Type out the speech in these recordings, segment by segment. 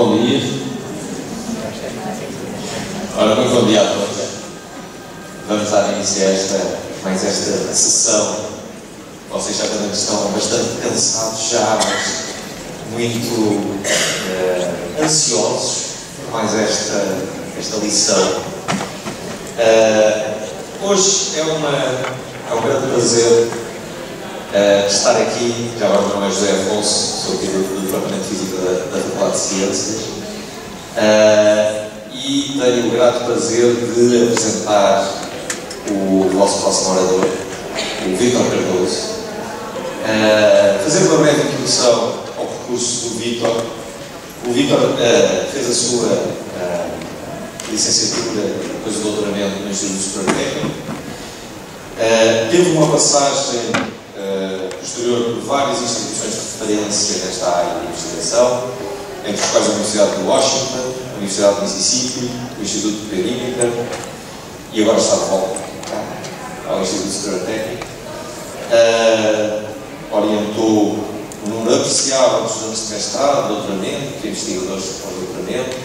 Bom dia. Ora, muito bom dia a todos. Vamos dar início a mais esta sessão. Vocês já também estão bastante cansados já, mas muito ansiosos por mais esta lição. Hoje é um grande prazer estar aqui. Já agora, meu nome é José Afonso, sou aqui do Departamento de Física da Faculdade de Ciências, e tenho o grato prazer de apresentar o vosso próximo orador, o Vítor Cardoso. Fazer uma breve introdução ao percurso do Vítor. O Vítor fez a sua licenciatura e depois o doutoramento no Instituto Superior Técnico. Teve uma passagem posterior por várias instituições de referência nesta área de investigação, entre os quais a Universidade de Washington, a Universidade de Mississippi, o Instituto de Perímetra, e agora está de volta ao Instituto Superior Técnico. Orientou um número apreciável de estudantes de mestrado, doutoramento, de investigadores de pós-doutoramento.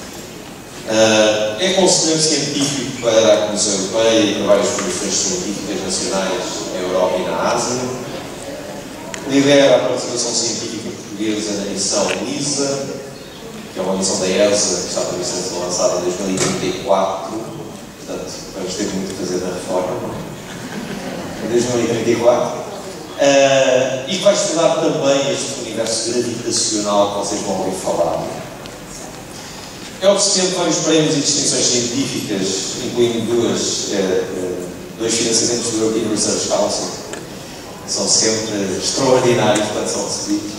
É conselheiro científico para a Comissão Europeia e para várias comissões científicas nacionais na Europa e na Ásia. Lidera a participação científica portuguesa na missão LISA, que é uma missão da ESA que está prevista a ser lançada em 2034. Portanto, vamos ter muito a fazer na reforma. Em 2034. E vai estudar também este universo gravitacional que vocês vão ouvir falar. É obsedente de vários prémios e distinções científicas, incluindo dois financiamentos do European Research Council, que são sempre extraordinários quando são recebidos.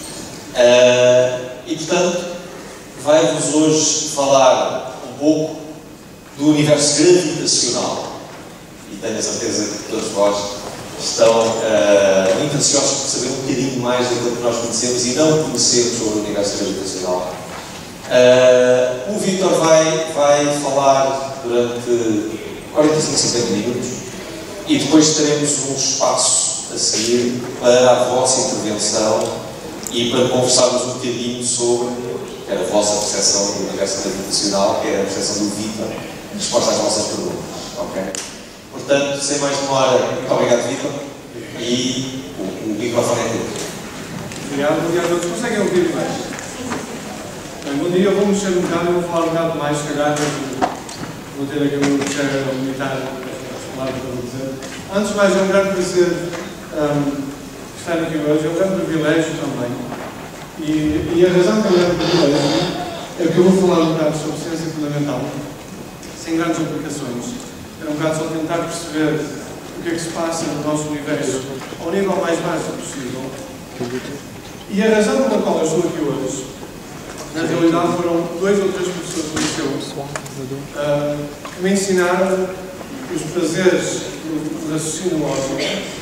E, portanto, vai-vos hoje falar um pouco do universo gravitacional. E tenho a certeza que todos vós estão muito ansiosos por saber um bocadinho mais daquilo que nós conhecemos e não conhecemos sobre o universo gravitacional. O Vítor vai falar durante 45, 50 minutos e depois teremos um espaço a seguir para a vossa intervenção e para conversarmos um bocadinho sobre a vossa percepção do universo gravitacional, que é a percepção do Vítor, em resposta às vossas perguntas. Okay? Portanto, sem mais demora, muito obrigado, Vítor, e o microfone é teu. Obrigado, bom dia a todos. Conseguem ouvir mais? Bem, bom dia, eu vou mexer um bocado, eu vou falar um bocado mais, se calhar, vou ter aqui uma mexer limitar as palavras para dizer. Antes de mais, é um grande prazer estar aqui hoje, é um grande privilégio também. E a razão que é um grande privilégio é que eu vou falar um bocado sobre ciência fundamental, sem grandes aplicações. É um bocado só tentar perceber o que é que se passa no nosso universo ao nível mais básico possível. E a razão pela qual eu estou aqui hoje, na realidade, foram 2 ou 3 professores do liceu que me ensinaram os prazeres do raciocínio lógico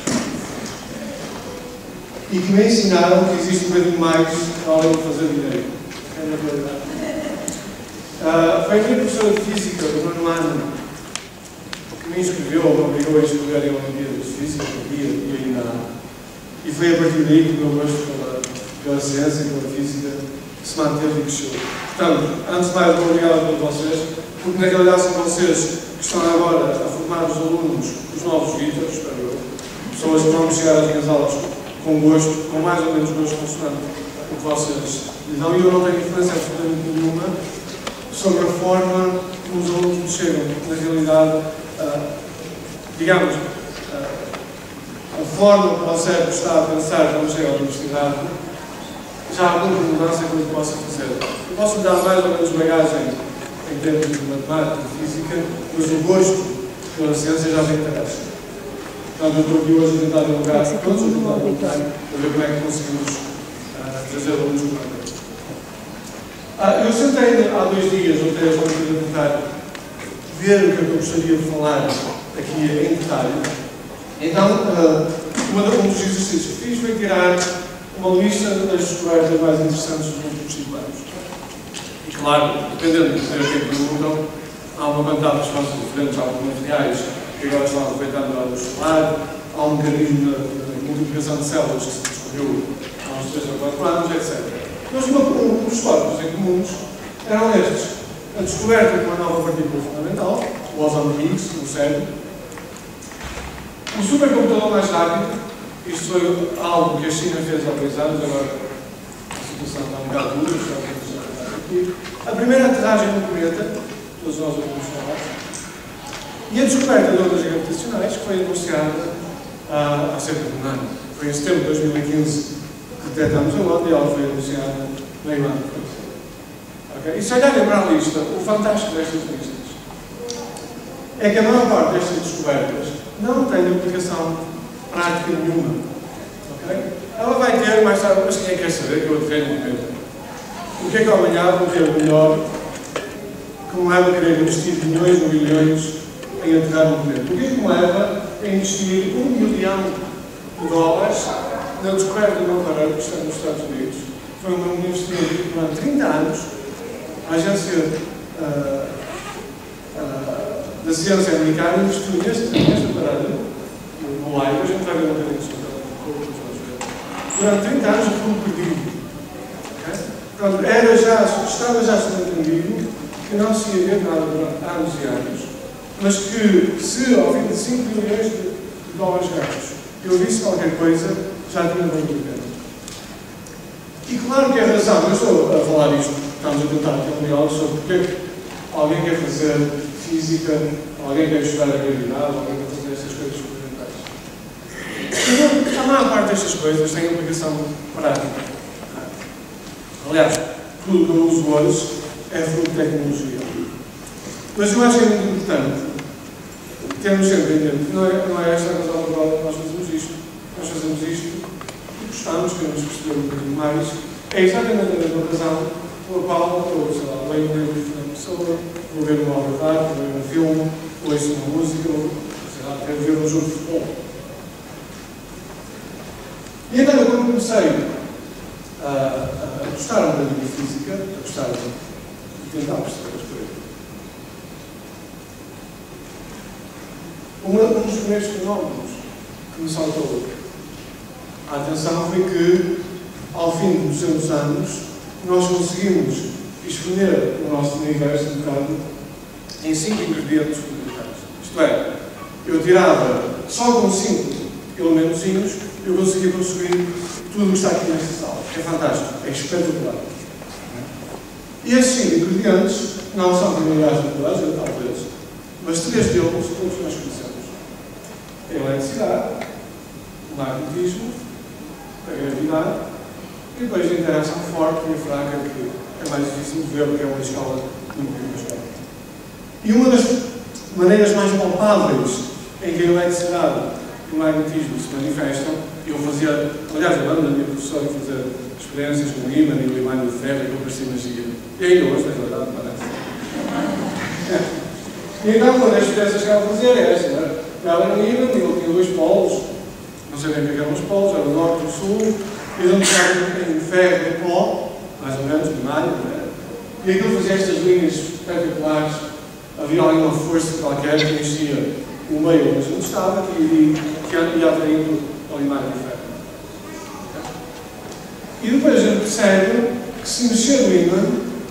e que me ensinaram que existe um bocadinho mais além de fazer dinheiro. É na realidade. Foi a minha professora de Física, do 9º ano, que me inscreveu, me obrigou a escrever em Olimpíadas de Física, e ainda há. E foi a partir daí que o meu gosto pela ciência e pela física se manteve e cresceu. Portanto, antes de mais, muito obrigado a todos vocês, porque na realidade são vocês que estão agora a formar os alunos, os novos Vítores, espero eu, pessoas que vão chegar às minhas aulas com gosto, com mais ou menos gosto consoante o que vocês lhe dão, e eu não tenho influência absolutamente nenhuma sobre a forma como os alunos me chegam. Na realidade, digamos, a forma como o cérebro está a pensar quando chega à universidade, já há muita mudança que eu posso fazer. Eu posso lhe dar mais ou menos bagagem em termos de matemática e física, mas o gosto pela ciência já vem atrás. Portanto, eu estou aqui hoje a tentar dialogar todos os diálogos para ver como é que conseguimos trazer alunos com eu sentei há 2 dias ou 3 para tentar ver o que eu gostaria de falar aqui em detalhe. Então, um dos exercícios que fiz foi tirar uma lista das descobertas mais interessantes dos últimos 5 anos. E claro, dependendo do que perguntam, há uma quantidade de respostas diferentes, há alguns materiais que agora estão aproveitando a luz solar, há um mecanismo de multiplicação de células que se descobriu há uns 3 ou 4 anos, etc. Mas um dos tópicos em comuns eram estes. A descoberta de uma nova partícula fundamental, o bóson de Higgs, no cérebro, o supercomputador mais rápido, isto foi algo que a China fez há 2 anos, agora a situação está um bocado dura, já vamos aqui. A primeira aterragem no cometa, todos nós ouvimos falar, e a descoberta de ondas gravitacionais, que foi anunciada há cerca de 1 ano. Foi em setembro de 2015 que detectámos a onda e ela foi anunciada meio ano depois. Okay? E se olharem para a lista, o fantástico destas listas é que a maior parte destas descobertas não tem aplicação prática nenhuma. Okay? Ela vai ter, mais tarde, mas quem é que quer saber que eu aterrei no cometa? O que é que amanhã vou ter melhor que me leva a querer investir milhões ou bilhões em aterrar no cometa? O que é que me leva a investir $1 bilhão na descoberta de um aparelho que está nos Estados Unidos? Foi um investimento que durante 30 anos a Agência da Ciência Americana investiu neste aparelho, no live, a gente vai ver um bocadinho disso, durante 30 anos foi perdido. Okay? Portanto, estava já subentendido que não se ia ver nada durante anos e anos, mas que se ao fim de $5 bilhões gastos eu visse qualquer coisa, já tinha valido a pena. E claro que a razão, eu estou a falar isto, estamos a tentar ter um diálogo sobre porque é que alguém quer fazer física, alguém quer estudar a gravidade, alguém quer fazer essas coisas fundamentais. A maior parte destas coisas tem aplicação prática. Aliás, tudo que eu uso hoje é fruto de tecnologia. Mas eu acho que é muito importante termos sempre em mente que não é esta a razão pela qual nós fazemos isto. Nós fazemos isto e gostamos, queremos perceber um bocadinho mais. É exatamente a mesma razão pela qual eu, sei lá, leio um livro de uma pessoa, vou ver uma obra de arte, vou ver um filme, ouço uma música, ou, sei lá, quero ver um jogo de futebol. E então, eu quando comecei a gostar um bocadinho de física, a gostar de tentar perceber as coisas, um dos primeiros fenómenos que me saltou a atenção foi que, ao fim de 200 anos, nós conseguimos escolher o nosso universo um bocado em 5 ingredientes fundamentais. Isto é, eu tirava só com 5 elementozinhos, eu conseguia construir tudo o que está aqui nesta sala. É fantástico, é espetacular. E esses 5 ingredientes não são familiares de toda a gente, talvez, mas 3 deles todos nós conhecemos. A eletricidade, o magnetismo, a gravidade e depois a interação forte e a fraca, que é mais difícil de ver porque é uma escala muito microscópica. E uma das maneiras mais palpáveis em que a eletricidade e o magnetismo se manifestam, eu fazia, aliás, eu ando na minha professora a fazer experiências com o ímã e o imã de ferro, que eu parecia magia. E ainda hoje, na verdade, parece. E então, uma das experiências que ela fazia era esta, não é? Ela era um ímã e ele tinha 2 polos, não sei bem o que eram os polos, era o norte e o sul, e eles entravam em ferro e pó, mais ou menos, de malha, não é? E aquilo fazia estas linhas espetaculares, havia alguma força qualquer que enchia o meio onde a gente estava e ia atraindo ao imã de ferro. E depois a gente percebe que se mexer o ímã,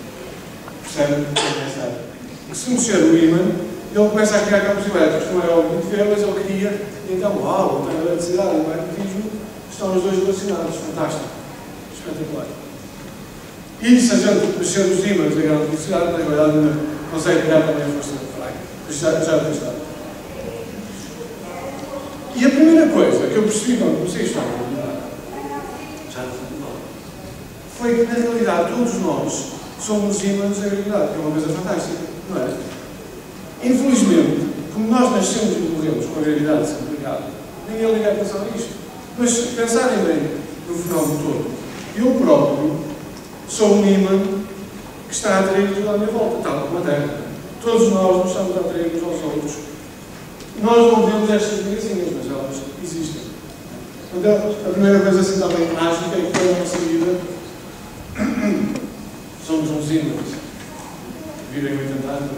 que se mexer o ímã, ele começa a criar campos elétricos. Não é óbvio de ver, mas ele cria, e então, uau, a eletricidade e o magnetismo estão os dois relacionados. Fantástico. Espetacular. E se a gente mexer os ímãs da grande velocidade, na realidade, consegue criar também a força de fraca. Já testado. E a primeira coisa que eu percebi quando comecei a estudar na realidade, já não foi que, na realidade, todos nós somos ímãs da gravidade, que é uma coisa fantástica, não é? Infelizmente, como nós nascemos e morremos com a gravidade sempre ligada, ninguém liga a atenção a isto. Mas pensarem bem no fenómeno todo, eu próprio sou um ímã que está a atrair tudo à minha volta, tal como a Terra. Todos nós nos estamos a atrair uns aos outros. Nós não vemos estas ligazinhas, mas elas existem. Então, a primeira coisa assim também mágica é que toda a nossa vida somos uns ímãs. Virem 80 anos.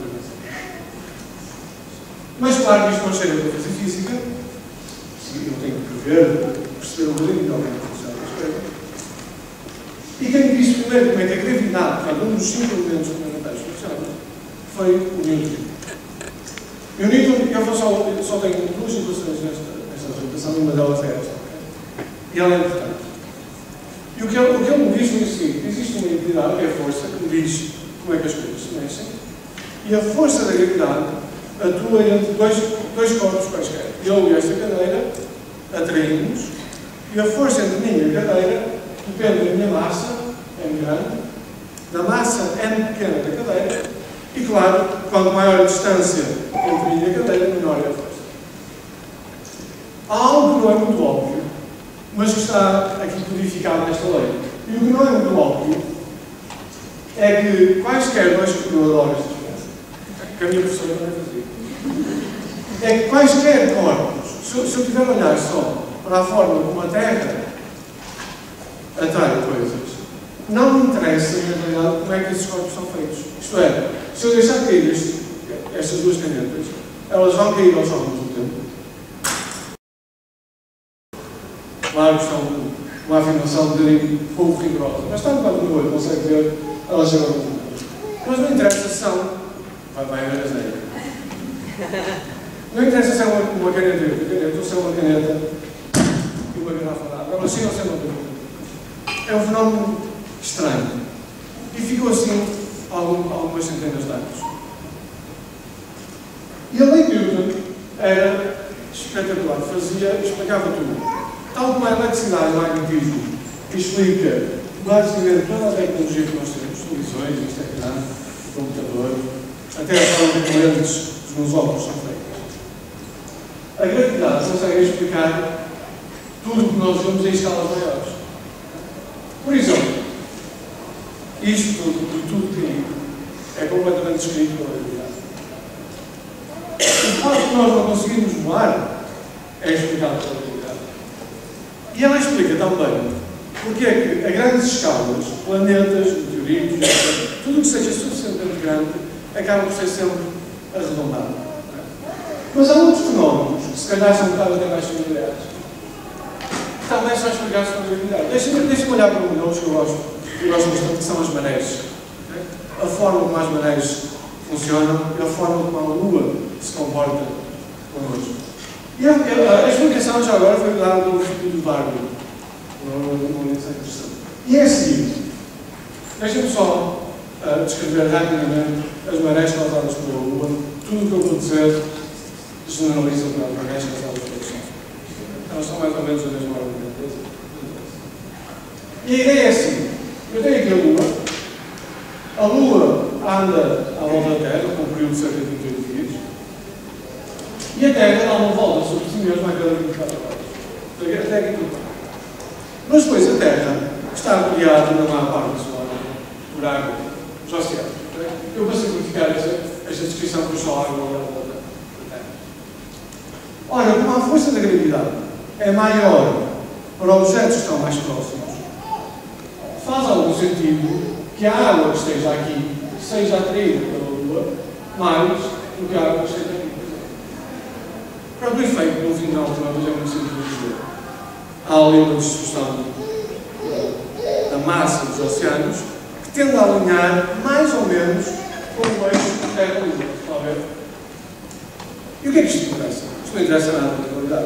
Mas claro que isto não chega para fazer física. Eu tenho que ver, perceber um bocadinho como é que funciona as coisas. E quem disse primeiro como é que a gravidade, portanto, um dos 5 elementos fundamentais funciona, foi o Newton. E o Newton, eu só tenho 2 equações nesta apresentação, e uma delas é esta. E ela é importante. E o que ele me diz foi o seguinte: existe uma entidade, que é a força, que me diz como é que as coisas se mexem, e a força da gravidade atua entre dois corpos quaisquer. Eu e esta cadeira atraímos, e a força entre mim e a cadeira depende da minha massa, M grande, da massa M pequena da cadeira, e claro, quanto maior a distância entre mim e a cadeira, menor é a força. Há algo que não é muito óbvio, mas que está aqui codificado nesta lei. E o que não é muito óbvio é que quaisquer dois, eu adoro esta experiência, que a minha professora também fazia, é que quaisquer corpos, se eu estiver a olhar só para a forma como a Terra atrai coisas, não me interessa, na realidade, como é que esses corpos são feitos. Isto é, se eu deixar cair estas duas canetas, elas vão cair ao chão ao mesmo tempo. Claro que são uma afirmação um bocadinho pouco rigorosa, mas está um bocado no olho, consegue ver, elas chegam ao mesmo tempo. Mas não interessa se são. Vai ver a asneira. Não interessa se é uma caneta ou se é uma caneta e uma garrafa de água. Elas chegam a ser uma caneta. É um fenómeno estranho. E ficou assim algumas centenas de anos. E a lei de Newton era espetacular. Explicava tudo. Tal como a eletricidade e o magnetismo explica basicamente toda a tecnologia que nós temos, televisões, Instagram, computador, até a forma de lentes dos meus óculos são feitas. A gravidade consegue explicar tudo o que nós vemos em escalas maiores. Por exemplo, isto tudo que é completamente descrito pela gravidade. O facto de nós não conseguirmos voar é explicado pela gravidade. E ela explica também porque é que a grandes escalas, planetas, meteoritos, tudo o que seja suficientemente grande, acaba por ser sempre arredondado. Mas há outros fenómenos, que se calhar são um bocado até mais familiares, que também são explicados pela gravidade. Deixem-me olhar para um deles que eu gosto bastante, que são as marés. A forma como as marés funcionam e a forma como a Lua se comporta connosco. E a explicação já agora foi dada pelo filho do Darwin. Uma lição interessante. E é a seguinte: deixem-me só descrever rapidamente as marés causadas pela Lua. Tudo o que eu vou dizer generaliza para as marés causadas pelo Sol. Elas são mais ou menos a mesma ordem de grandeza. E a ideia é assim: eu tenho aqui a Lua anda à volta da Terra, com um período de cerca de 28 dias. E a Terra dá uma volta sobre si mesma a cada 24 horas. Até aqui tudo. Mas depois a Terra está rodeada na maior parte da sua área por água, os oceanos. Eu vou simplificar esta descrição por só água à volta da Terra. Ora, como a força da gravidade é maior para objetos que estão mais próximos, faz algum sentido que a água que esteja aqui seja atraída pela Lua mais do que a água que esteja aqui. Pronto, o efeito, no final, é muito simples de dizer. Há ali uma distribuição da massa dos oceanos que tende a alinhar mais ou menos com o eixo Terra-Lua. Está a ver? E o que é que isto interessa? Isto não interessa nada na realidade.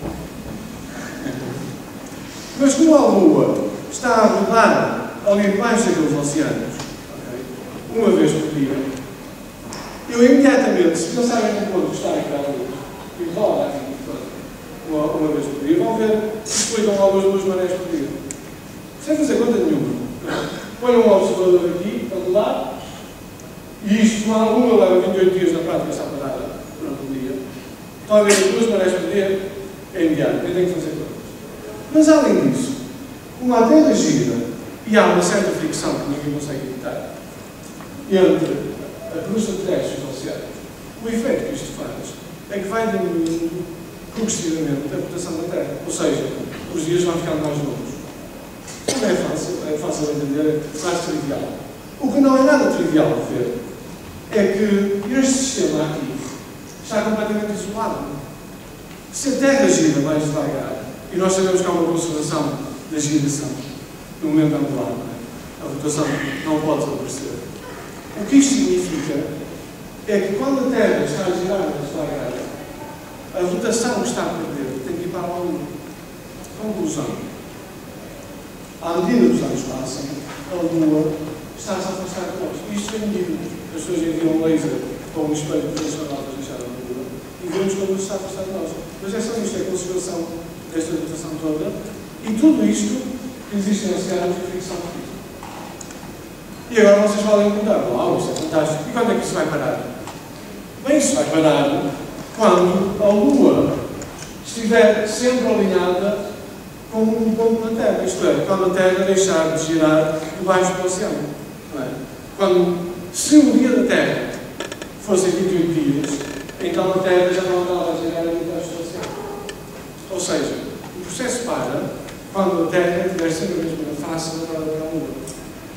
Mas como a Lua está a rodar ali debaixo daqueles oceanos, okay, uma vez por dia, eu imediatamente, se pensarem num ponto que está aquela luz, e roda aqui uma vez por dia, vão ver que explicam logo as duas marés por dia. Sem fazer conta nenhuma. Põe um observador aqui, para lado, e isto, uma Lua leva 28 dias na prática, está parada durante o dia. Estão a ver as duas marés por dia, é imediato, nem tem que fazer contas. Mas além disso, como a Terra gira e há uma certa fricção que ninguém consegue evitar entre a crosta terrestre e os oceanos, o efeito que isto faz é que vai diminuindo progressivamente a rotação da Terra. Ou seja, os dias vão ficando mais longos. Isto não é fácil de entender, é quase trivial. O que não é nada trivial de ver é que este sistema aqui está completamente isolado. Se a Terra gira mais devagar, e nós sabemos que há uma conservação da giração no momento angular, A rotação não pode desaparecer. O que isto significa é que quando a Terra está a girar na sua grade, a rotação que está a perder tem que ir para a Lua. Conclusão. À medida que os anos passam, a Lua está-se a afastar de nós. Isto é medido. As pessoas enviam um laser com um espelho tradicional para deixar a Lua e vemos como ela está a afastar de nós. Mas é só isto, é a conservação desta rotação toda. E tudo isto que existe em oceanos é ficção física. E agora vocês podem perguntar, uau, isto é fantástico. E quando é que isso vai parar? Bem, isso vai parar quando a Lua estiver sempre alinhada com um ponto na Terra. Isto é, quando a Terra deixar de girar debaixo do oceano. Não é? Quando, se o dia da Terra fosse 28 dias, então a Terra já não andava a girar debaixo do oceano. Ou seja, o processo para quando a Terra tiver sempre a mesma face da Lua.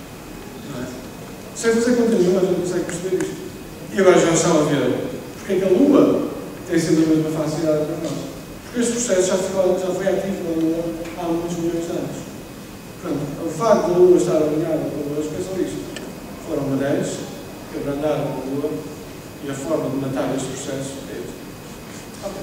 Sem fazer conta nenhuma, a gente consegue perceber isto. E agora já estão a ver porque é que a Lua tem sempre a mesma facilidade para nós. Porque este processo já foi ativo na Lua há muitos milhões de anos. Portanto, o facto da Lua estar alinhada com a Lua, pensam isto. Foram marés que abrandaram a Lua e a forma de matar este processo é este. Okay.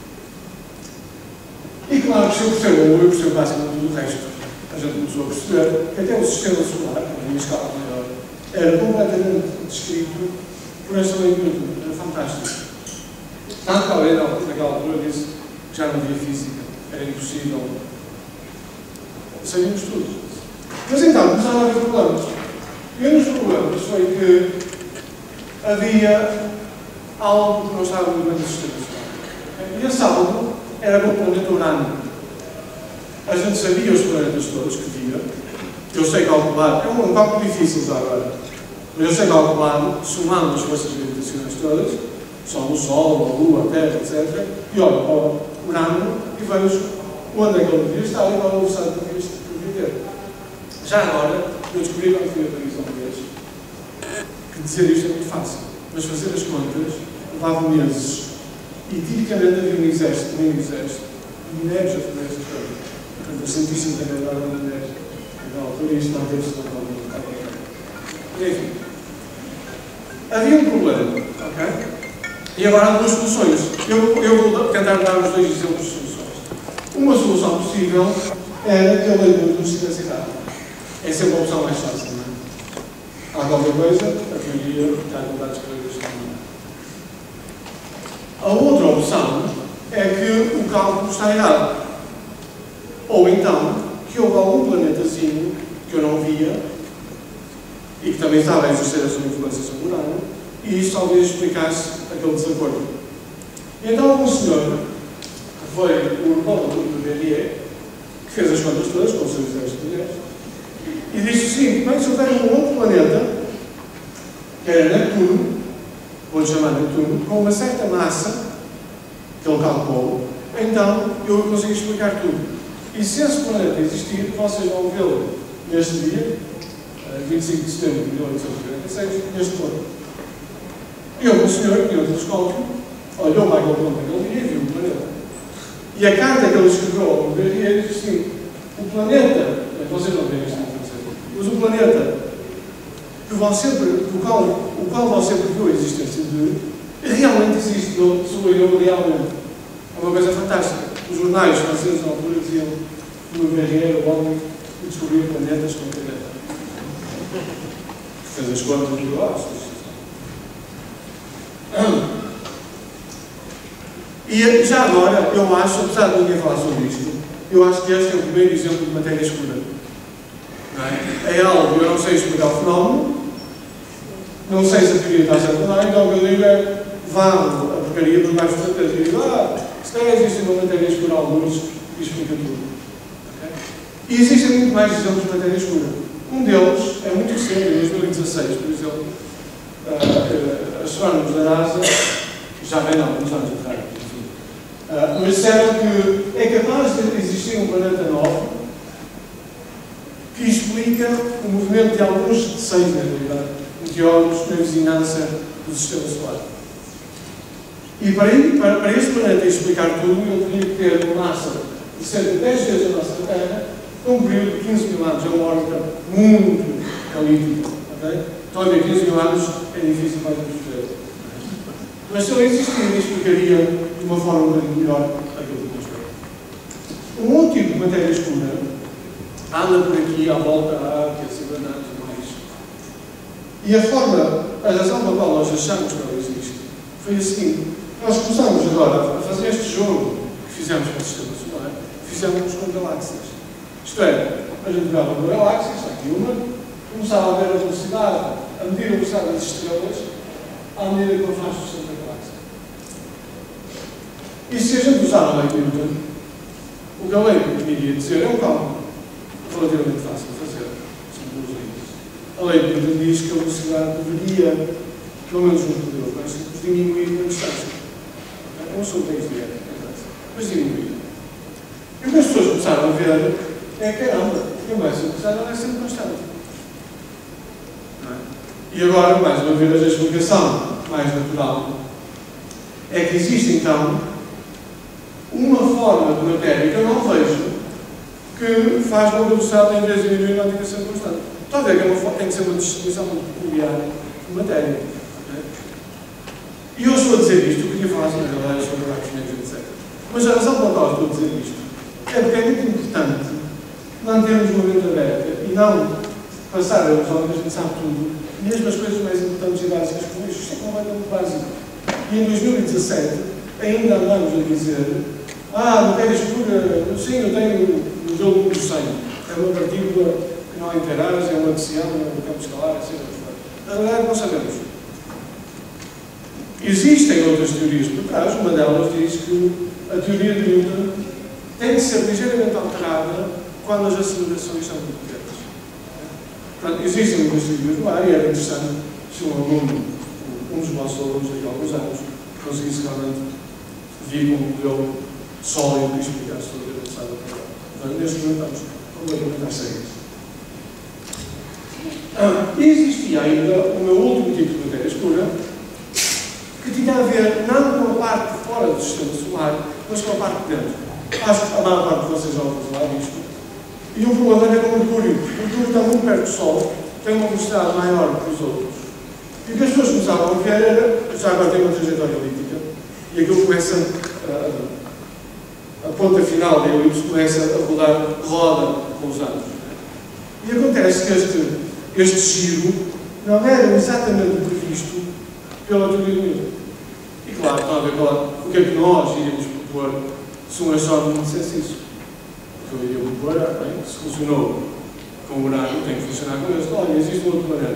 E claro que se eu percebo a Lua, eu percebo basicamente tudo o resto. A gente começou a perceber que até o sistema solar, a minha escala maior, era completamente descrito por esta leitura. Era fantástico. Tanto que alguém naquela altura disse que já não havia física, era impossível. Sabíamos tudo. Mas então, começaram a haver problemas. E um dos problemas foi que havia algo que não estava muito bem no sistema solar. E esse algo era o planeta Urano. A gente sabia os planetas todos que via. Eu sei calcular, é um cálculo difícil já agora, mas eu sei calcular, somando as forças gravitacionais todas, são o Sol, a Lua, a Terra, etc. E olho para o Urano e vejo onde é que ele devia estar e qual a velocidade que devia ter. Já agora, eu descobri quando fui a Paris uma vez que dizer isto é muito fácil, mas fazer as contas levava meses. E tipicamente havia um exército, de minérios a fazer estas coisas. Portanto, os cientistas também levavam minérios. Na altura isto não teve-se na altura. Enfim. Havia um problema, ok? E agora há duas soluções. Eu vou tentar dar os dois exemplos de soluções. Uma solução possível era que a leitura não estivesse errada. É sempre a opção mais fácil, não é? Há qualquer coisa, a teoria está a contar as coisas também. A outra opção é que o cálculo está errado. Ou então, que houve algum planetazinho que eu não via e que também estava a exercer a sua influência sobre o Urano, e isto talvez explicasse aquele desacordo. E então houve um senhor, que foi o irmão do Verrier, que fez as contas todas, com os seus exércitos de mulheres, e disse o seguinte: bem, se houver um outro planeta, que era Neptuno, vou-lhe chamar Neptuno, com uma certa massa, que ele calculou, então eu consigo explicar tudo. E se esse planeta existir, vocês vão vê-lo neste dia, 25 de setembro de 1846, neste ponto. E houve um senhor que tinha um telescópio, olhou para aquele ponto naquele dia e viu o planeta. E a carta que ele escreveu ao Verrier diz assim: o planeta, vocês não veem isto, mas o planeta o qual você previu a existência de, realmente existe, sou eu realmente. É uma coisa fantástica. Os jornais franceses na altura diziam que o Verrier era o homem que descobriu planetas com planeta. Fez as contas e digo, e já agora, eu acho, apesar de ninguém falar sobre isto, eu acho que este é o primeiro exemplo de matéria escura. Não é? É algo que eu não sei explicar o fenómeno, não sei se a teoria está certa ou não, então o que eu digo é: vá a porcaria por baixo da teoria e digo, se calhar existe uma matéria escura alguns que explica tudo. Okay? E existem muito mais exemplos de matéria escura. Um deles é muito recente, em 2016, por exemplo, astrónomos da NASA, já vem há alguns anos atrás, mas disseram que é capaz de existir um planeta novo que explica o movimento de alguns de 6, na realidade, meteoros na vizinhança do Sistema Solar. E para este planeta explicar tudo, ele teria que ter uma massa de cerca de 10 vezes a nossa Terra Um período de 15 mil anos é uma órbita muito elíptica. Okay? Então, de 15 mil anos é difícil mais perceber. Mas se ele existir, explicaria de uma forma um bocadinho melhor aquilo que nós vemos. Um outro tipo de matéria escura anda por aqui à volta há 50 anos ou mais. E a razão pela qual nós achamos que ela existe foi a seguinte: nós começamos agora a fazer este jogo que fizemos com o Sistema Solar, fizemos com galáxias. Isto é, a gente pegava uma galáxia, só aqui uma, começava a ver a velocidade, a medir a velocidade das estrelas, à medida que ele faz o centro da galáxia. E se a gente usar a lei de Newton, o que a lei iria dizer é um cálculo relativamente fácil de fazer. São duas linhas. A lei de Newton diz que a velocidade deveria, pelo menos no poder clássico, diminuir com a distância. É um assunto bem direto, mas diminuir. E o que as pessoas começaram a ver é caramba, porque a massa velocidade é sempre constante. E agora, mais uma vez, a explicação mais natural é que existe então uma forma de matéria que eu não vejo que faz uma velocidade em vez de diminuir uma indicação constante. Está a ver que tem que ser uma distribuição muito peculiar de matéria. Okay? E eu estou a dizer isto, eu queria falar sobre buracos negros, etc. Mas a razão pela qual estou a dizer isto é porque é muito importante mantermos uma mente aberta e não passar a ilusão que a gente sabe tudo, mesmo as coisas mais importantes e básicas como isto. Isto é completamente básico. E em 2017 ainda andamos a dizer: matéria escura, sim, eu tenho o jogo número 100. É uma partícula que não interage, é uma axial, é um campo escalar, etc. Na verdade, não sabemos. Existem outras teorias por trás. Uma delas diz que a teoria de Newton tem que ser ligeiramente alterada quando as acelerações são muito pequenas. Portanto, existem muitas teorias no ar e era interessante se um aluno, um dos nossos alunos daqui a alguns anos, conseguisse realmente vir com um modelo sólido e explicar-se toda a velocidade da palavra. Portanto, neste momento estamos completamente às cegas. E existia ainda o meu último tipo de matéria escura, que tinha a ver não com a parte de fora do sistema solar, mas com a parte de dentro. Acho que a maior parte de vocês já ouviu falar disto. E o problema é com o Mercúrio. O Mercúrio está muito perto do Sol, tem uma velocidade maior que os outros. E o que as pessoas começavam a ver era, já agora tem uma trajetória elíptica, e aquilo começa, a ponta final da elipse começa a roda com os anos. E acontece que este giro não era exatamente previsto pela teoria de Newton. E claro, estão a ver o que é que nós iríamos propor se um astrónomo dissesse isso. O que eu iria propor era, bem, se funcionou com o Urano, tem que funcionar com este. Olha, existe um outro planeta.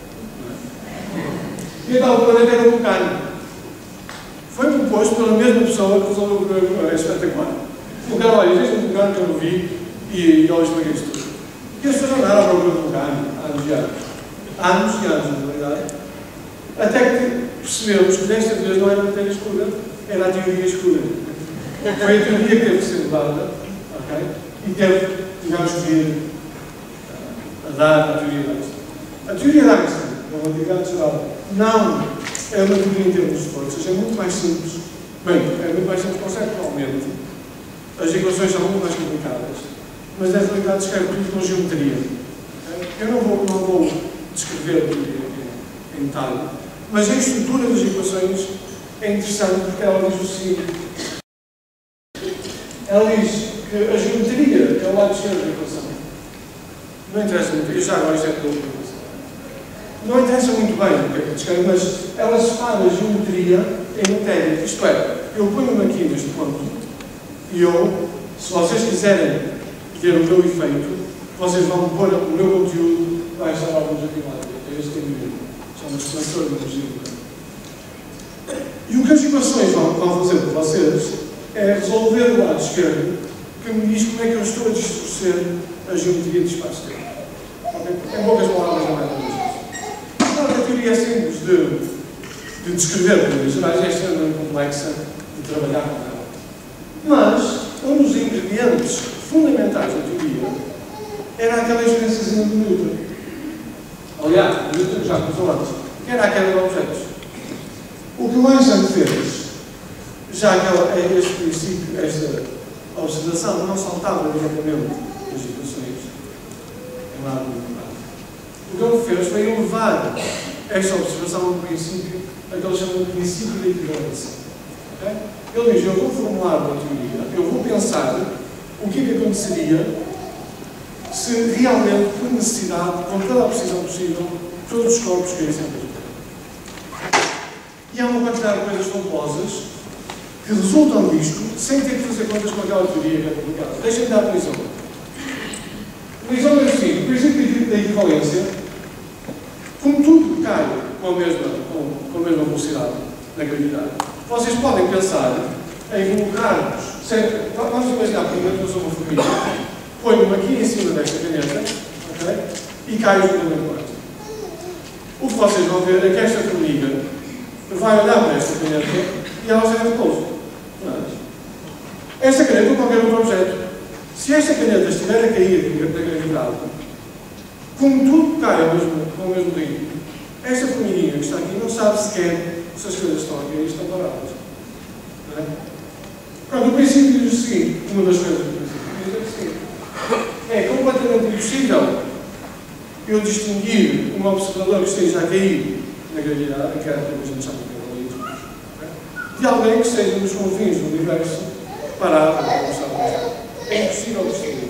E então o planeta era vulcânico. Foi proposto pela mesma pessoa que resolveu o problema. É espetacular. O cara, olha, existe um vulcano que eu não vi e eu expliquei isto tudo. E as pessoas andaram à procura do vulcano há anos e anos. Há anos e anos, na realidade. Até que percebemos que desta vez não era a matéria escura, era a teoria escura. Foi a teoria que teve que ser levada, okay? E tivemos que ir a dar a teoria de Einstein. A teoria de Einstein, na relatividade geral, não é uma teoria em termos de forças, é muito mais simples. Bem, é muito mais simples conceptualmente. As equações são muito mais complicadas, mas na realidade descreve tudo com geometria. Okay? Eu não vou descrever a teoria em detalhe, mas a estrutura das equações é interessante porque ela diz o seguinte: ela diz que a geometria é o lado esquerdo da equação. Não interessa muito, já agora isto é pela equação. Não interessa muito bem o que é que descreve, mas ela separa a geometria em matéria. Isto é, eu ponho-me aqui neste ponto e se vocês quiserem ver o meu efeito, vocês vão pôr o meu conteúdo, vai estar alguns aqui lá. É este que eu chama-se expansor de energia. E o que as equações vão fazer para vocês é resolver o lado esquerdo que me diz como é que eu estou a distorcer a geometria de espaço-tempo. Okay? Em poucas palavras, não é isso. Claro que a teoria é simples de descrever, mas é extremamente complexa de trabalhar com ela. Mas um dos ingredientes fundamentais da teoria era aquela experiênciazinha do Newton. Aliás, o Newton já começou antes, que era a queda de objetos. O que o Einstein fez, já que este princípio, esta observação não saltava diretamente agitações em lado democrático. O que ele fez foi elevar esta observação a um princípio, a que ele chama de princípio da equivalência. Okay? Ele diz, eu vou formular uma teoria, eu vou pensar o que é que aconteceria se realmente, por necessidade, com toda a precisão possível, todos os corpos caíssem em terra. E há uma quantidade de coisas fabulosas que resultam disto sem ter que fazer contas com aquela teoria que é publicada. Deixem-me dar um exemplo. O exemplo é assim, o princípio da equivalência, como tudo cai com a mesma velocidade na gravidade, vocês podem pensar em colocar-vos, vamos imaginar que eu sou uma formiga, ponho-me aqui em cima desta caneta, okay, e caio juntamente com esta. O que vocês vão ver é que esta formiga vai olhar para esta caneta e ela já é repouso. Esta caneta ou qualquer outro objeto. Se esta caneta estiver a cair na gravidade, como tudo cai com o mesmo ritmo, esta formiguinha que está aqui não sabe sequer se as coisas estão a cair e estão paradas. Não é? Pronto, o princípio diz o seguinte, uma das coisas do princípio diz o seguinte, é completamente impossível eu distinguir um observador que esteja a cair na gravidade, que é aquilo que a gente chama de paralelismo, de alguém que esteja nos confins do universo parado, como está. É impossível distinguir.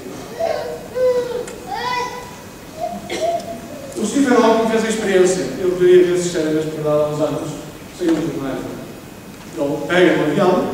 O Stephen Hawking fez a experiência. Ele poderia ver se isto era mesmo verdade há uns anos. Saiu dos jornais. Ele pega no avião,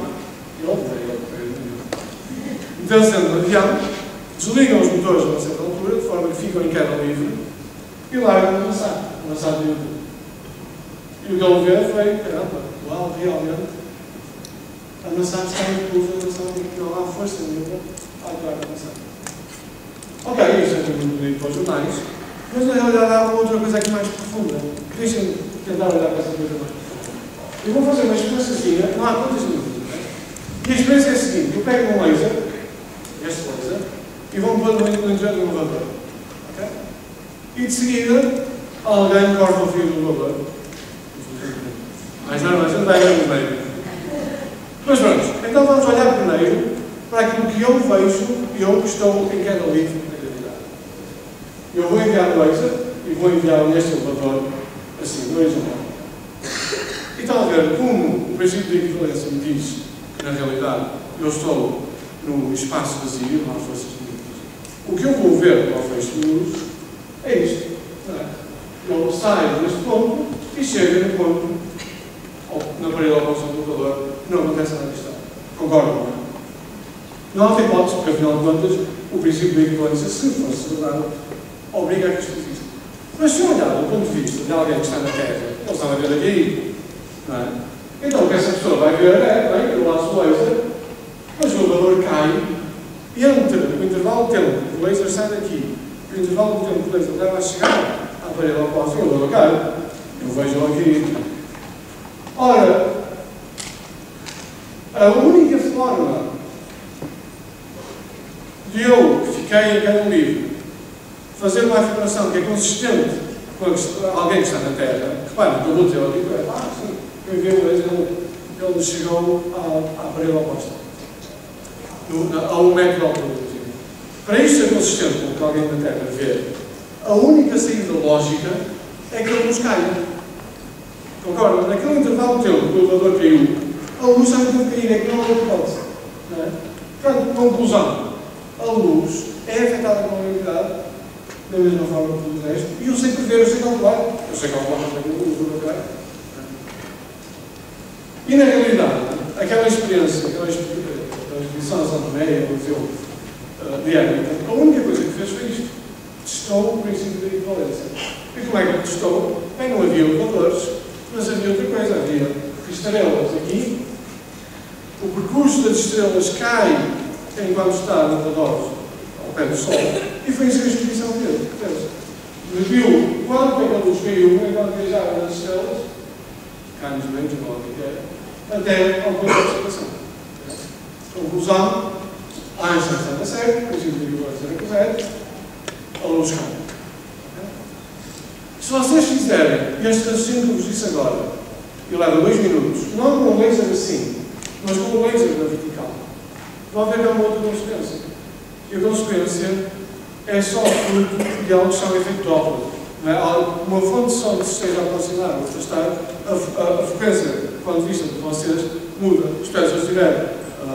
vencendo no avião, desligam os motores a uma certa altura, de forma que ficam em queda livre, e largam no lançado de YouTube. E o que ele vê foi, caramba, uau, realmente, a maçã está em curva, a maçã não há força nenhuma a atuar na maçã. Ok, isso é tudo bonito para os jornais, mas na realidade há uma outra coisa aqui mais profunda. Deixem-me tentar olhar para essa coisa mais profunda. Eu vou fazer uma experiência, não há quantas minutos, né? E a experiência é a seguinte: eu pego um laser, este laser, e vou-me pôr no interior do elevador. Ok? E de seguida, alguém corta o fio do elevador. Mas não, a gente vai ver no meio. Mas pronto, então vamos olhar primeiro para aquilo que eu vejo, eu que estou em queda livre na gravidade. Eu vou enviar o laser e vou enviar neste elevador, assim, no horizontal. E estão a ver como o princípio de equivalência me diz que, na realidade, eu estou no espaço vazio, não há forças nenhumas. O que eu vou ver ao fecho de luz é isto. Não é? Eu saio deste ponto e chego no ponto, na parede oposta do elevador, não acontece nada disto. Concordam, não é? Não há hipótese, porque, afinal de contas, o princípio de equivalência, se fosse verdade, obriga a que isto exista. Mas se olhar do ponto de vista de alguém que está na Terra, ele está a ver aqui, não é? Então o que essa pessoa vai ver é, bem, eu laço o laser, mas o elevador cai, e entre o intervalo de tempo que o laser sai daqui e o intervalo de tempo que o laser leva a chegar à parede oposta, o elevador cai. Eu vejo aqui. Ora, a única forma de eu, que fiquei em queda livre, fazer uma afirmação que é consistente com alguém que está na Terra, repare, que eu vou dizer ao tipo, sim, eu enviei o laser, ele chegou à parede oposta, a 1 metro de altura. Para isto ser consistente com o que alguém na Terra vê, a única saída lógica é que a luz caia. Concordam? Naquele intervalo de tempo que o elevador caiu, a luz já não teve que cair, é que não há outra hipótese. Portanto, conclusão. A luz é afetada com a gravidade da mesma forma que tudo o resto, e eu sei prever, eu sei calcular. Eu sei calcular, mas não luz vai. E na realidade, aquela experiência, aquela expedição a São Tomé e ao Museu de Hamilton, a única coisa que fez foi isto. Testou o princípio da equivalência. E como é que testou? Bem, não havia elevadores, mas havia outra coisa. Havia estrelas aqui. O percurso das estrelas cai enquanto está no redor ao pé do Sol, e foi isso que a expedição fez. Mediu quanto é que a luz caiu enquanto viajava nas estrelas, cai-nos bem, até ao ponto de observação. Conclusão: Einstein está certo, o princípio de equivalência é correto, a luz cai. Se vocês fizerem este raciocínio que eu vos disse agora, e leva 2 minutos, não com um laser assim, mas com um laser da vertical, vão ver que há uma outra consequência. E a consequência é só fruto de algo que chama efeito Doppler. Não é? Uma fonte de som que se esteja a aproximar ou afastar, a frequência, do ponto de vista de vocês, muda. Espero, se eu estiver,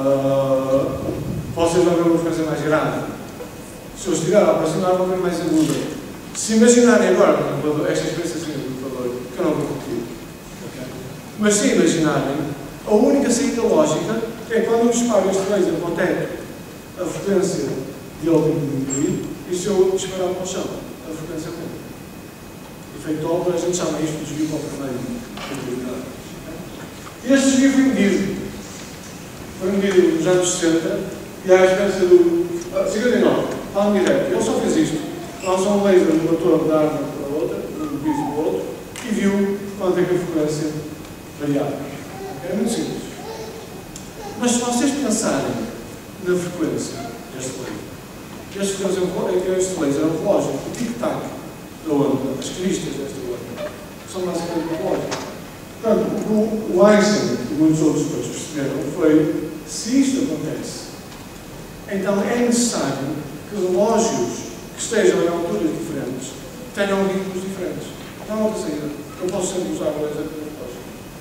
vocês vão ver uma frequência mais grande. Se eu estiver a aproximar, vão ver mais aguda. Se imaginarem agora, por exemplo, esta experiência do computador, que eu não vou repetir, okay? Mas se imaginarem, a única saída lógica é quando eu disparo este laser para o teto, a frequência de ele tem que diminuir, e se eu disparar para o chão, a frequência aumenta. Efeito Doppler, a gente chama isto de desvio para o meio. E este desvio foi medido. Foi medido nos anos 60, e há a experiência do 59, Palm direto. Ele só fez isto. Lançou um laser de uma torre da arma para a outra, de um piso para o outro, e viu quanto é que a frequência variava. É muito simples. Mas se vocês pensarem na frequência deste laser é um relógio, o tic-tac da onda, as cristas desta onda, são basicamente um relógio. Portanto, o Einstein e muitos outros depois perceberam foi, se isto acontece, então é necessário que relógios que estejam em alturas diferentes tenham ritmos diferentes. Não há outra saída. Eu posso sempre usar o laser como relógio.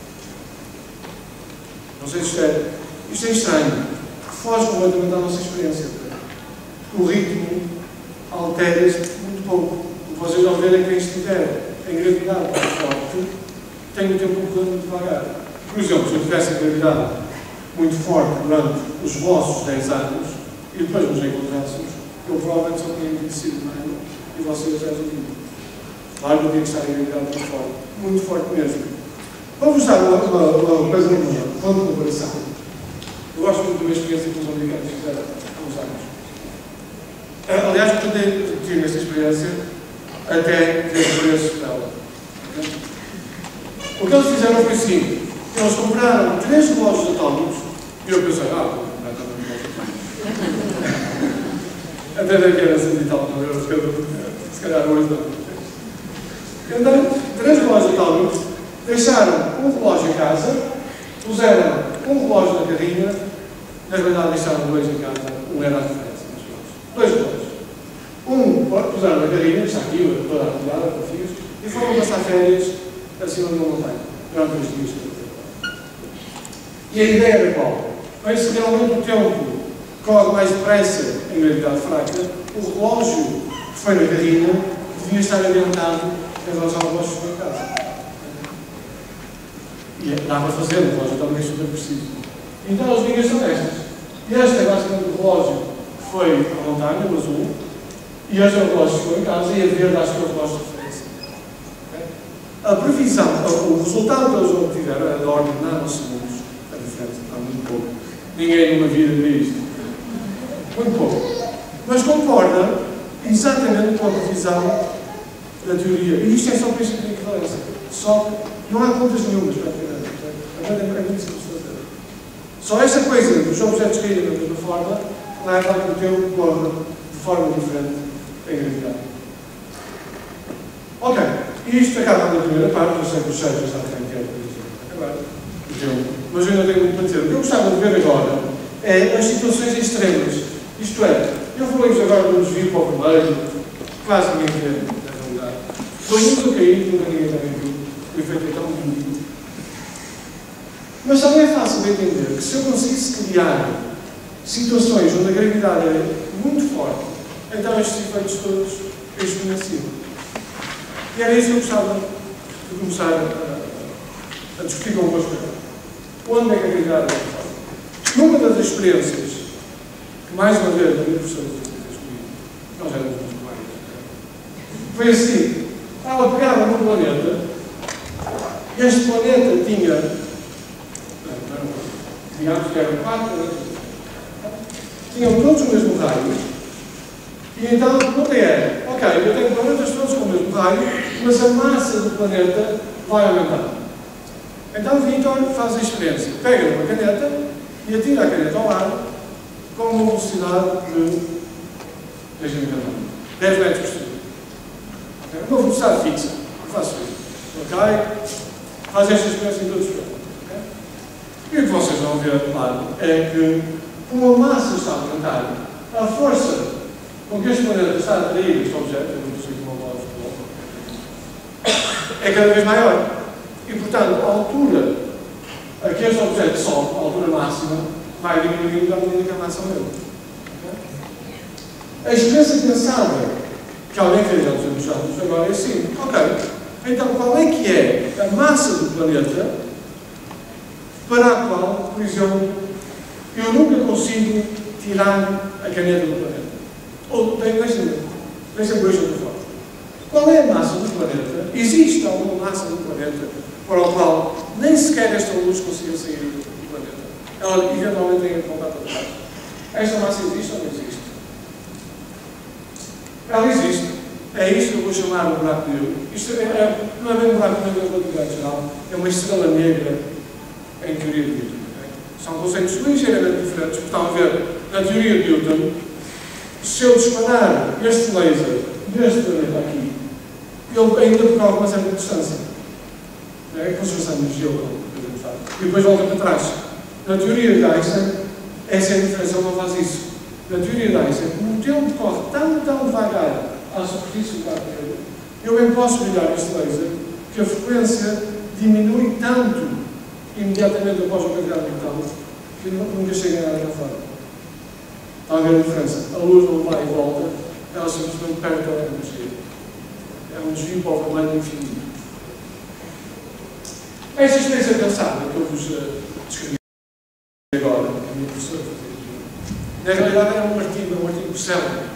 Não sei se isto é estranho. Foge completamente da nossa experiência. O ritmo altera-se muito pouco. O que vocês vão ver é que quem estiver em gravidade mais forte tem o tempo correndo muito devagar. Por exemplo, se eu tivesse em gravidade muito forte durante os vossos 10 anos e depois nos encontrássemos, eu provavelmente só tinha envelhecido um ano e vocês já ouviram. Claro que eu tinha que estar em gravidade muito forte mesmo. Vamos dar uma coisa uma fonte de comparação. Eu gosto muito de uma experiência que os americanos fizeram há uns anos. Aliás, eu tentei repetir esta experiência até ter preço dela. O que eles fizeram foi assim: eles compraram 3 relógios atómicos e eu pensei, vou comprar também relógios atómicos. Até daqui era 100 e tal euros cada um, se calhar hoje não. Então, 3 relógios atómicos, deixaram um relógio em casa, puseram um relógio na carrinha, na verdade deixaram 2 em casa, um era a diferença, mas 2 relógios. Um puseram na carrinha, está aqui, toda a cuidada, com fios, e foram passar férias acima de uma montanha, durante 3 dias. E a ideia era qual? Bem, se realmente o tempo corre mais depressa em gravidade fraca, o relógio que foi na carrinha devia estar adiantado em relação ao relógio que foi em casa. E dá para fazer, o relógio também é super preciso. Então as linhas são estas. Este é basicamente o relógio que foi à montanha, o azul, e este é o relógio que ficou em casa, e a verde acho que é o relógio de referência. Okay? A previsão, o resultado que eles obtiveram era da ordem de nanosegundos. A diferença está muito pouco. Ninguém numa vida vê isto. Muito pouco. Mas concorda exatamente com a previsão da teoria. E isto é só o princípio de equivalência. Só não há contas nenhumas para a teoria. É muito simples de fazer. Só essa coisa dos objetos caírem da mesma forma leva a que o tempo corra de forma diferente em gravidade. Ok. E isto acaba na primeira parte. Eu sei que o Sérgio já está a querer acabar o tempo. Mas eu ainda tenho muito para dizer. O que eu gostava de ver agora é as situações extremas. Isto é, eu falei-vos agora de um desvio para o vermelho, quase ninguém vê, na realidade. Foi muito caído, nunca ninguém também viu. O efeito é tão bonito. Mas também é fácil de entender que se eu conseguisse criar situações onde a gravidade é muito forte, então estes efeitos todos exponenciam. E era isso que eu gostava de começar a discutir convosco. Onde é que a gravidade é forte? Numa das experiências que, mais uma vez, a minha professora nós éramos muito mais. Foi assim: ela pegava num planeta, e este planeta tinha, digamos que eram 4 planetas, tinham todos o mesmo raio, e então a pergunta era: ok, eu tenho planetas todos com o mesmo raio, mas a massa do planeta vai aumentar. Então Victor faz a experiência, pega numa caneta e atira a caneta ao ar com uma velocidade de 10 metros por segundo. Uma velocidade fixa. Eu faço isso. Ok? Faz esta experiência em todos os casos. Okay? E o que vocês vão ver, claro, é que como a massa está a aumentar, a força com que este planeta está a atrair este objeto, eu não sei como é o futebol, é cada vez maior. E, portanto, a altura a que este objeto sobe, a altura máxima, vai diminuindo à medida que a massa aumenta. A experiência pensada que alguém fez há 200 anos agora é assim: ok, então qual é que é a massa do planeta para a qual, por exemplo, eu nunca consigo tirar a caneta do planeta? Ou, deixa-me hoje outra forma. Qual é a massa do planeta? Existe alguma massa do planeta para o qual nem sequer esta luz consiga sair do planeta? Ela eventualmente tem que voltar para trás. Esta massa existe ou não existe? Ela existe. É isto que eu vou chamar de buraco negro. Isto não é bem um buraco negro na relatividade geral, é uma estrela negra em teoria de Newton. São conceitos ligeiramente diferentes. Porque estão a ver, na teoria de Newton, se eu disparar este laser deste planeta aqui, ele ainda percorre uma certa distância. É a conservação de energia, e depois volta para trás. Na teoria de Einstein, essa é a diferença, ele não faz isso. Na teoria de Einstein, como o tempo corre tão devagar à superfície do buraco negro, eu bem posso ligar este laser que a frequência diminui tanto imediatamente após o carregar do botão que nunca chega a nada cá fora. Está a ver a diferença? A luz não vai e volta, ela simplesmente perde a energia. É um desvio para o vermelho infinito. Esta experiência pensada que eu vos descrevi agora, a minha professora fazia aqui, na realidade era um artigo célebre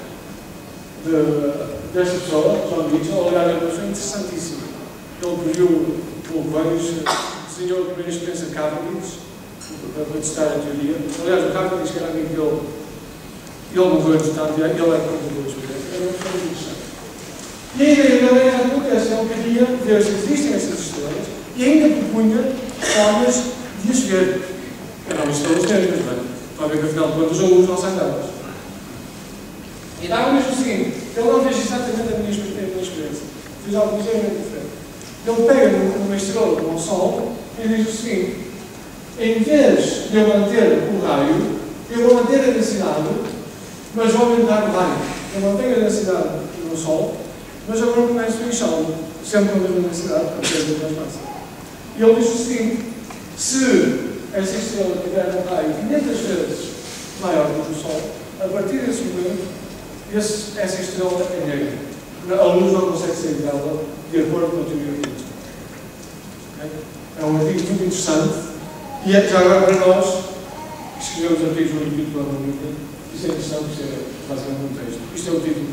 desta pessoa, John Mitchell. Aliás, é uma pessoa interessantíssima. Ele previu vulcões, desenhou a primeira experiência de Cavendish para testar a teoria. Aliás, o Cavendish, que era amigo dele, ele morreu entretanto, ele era computador de experiência. Era uma pessoa muito interessante. E a ideia dele era que ele queria ver se existem essas estrelas e ainda propunha formas de as ver. Eram estrelas negras, não é? Para ver que afinal de contas a luz não sai delas. E dava mesmo o seguinte: ele não fez exatamente a minha experiência, fez algo ligeiramente diferente. Ele pega numa estrela, num Sol, e diz o seguinte: em vez de eu manter o raio, eu vou manter a densidade, mas vou aumentar o raio. Eu mantenho a densidade no Sol, mas agora começo a lixá-lo, sempre com a mesma densidade, para ter mais massa. E ele diz o seguinte: se essa estrela tiver um raio 500 vezes maior do que o Sol, a partir desse momento, essa estrela é negra. A luz não consegue sair dela de acordo com a teoria de Einstein. Okay? É um artigo muito interessante e é já agora para nós que escrevemos artigos no Wikipedia pela Wikipedia. Isso é interessante, porque é basicamente um texto. Isto é o título.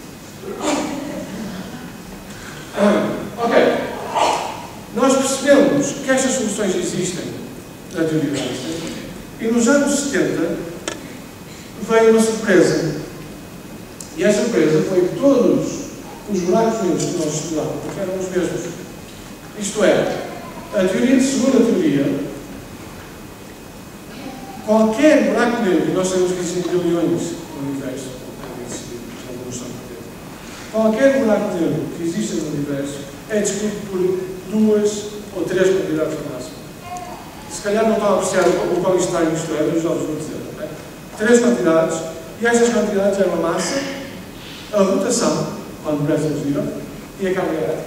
Ok. Nós percebemos que estas soluções existem na teoria de Einstein e nos anos 70 veio uma surpresa. E a surpresa foi que todos os buracos negros que nós estudávamos eram os mesmos. Isto é, a teoria de segunda teoria, qualquer buraco negro, e nós sabemos que existem bilhões no universo, qualquer buraco negro que exista no universo é descrito por 2 ou 3 quantidades de massa. Se calhar não estão a apreciar o quão estranho isto é, mas já vos vou dizer. Okay? 3 quantidades, e estas quantidades eram a massa, a rotação, quando depressa eles viram, e a carga elétrica.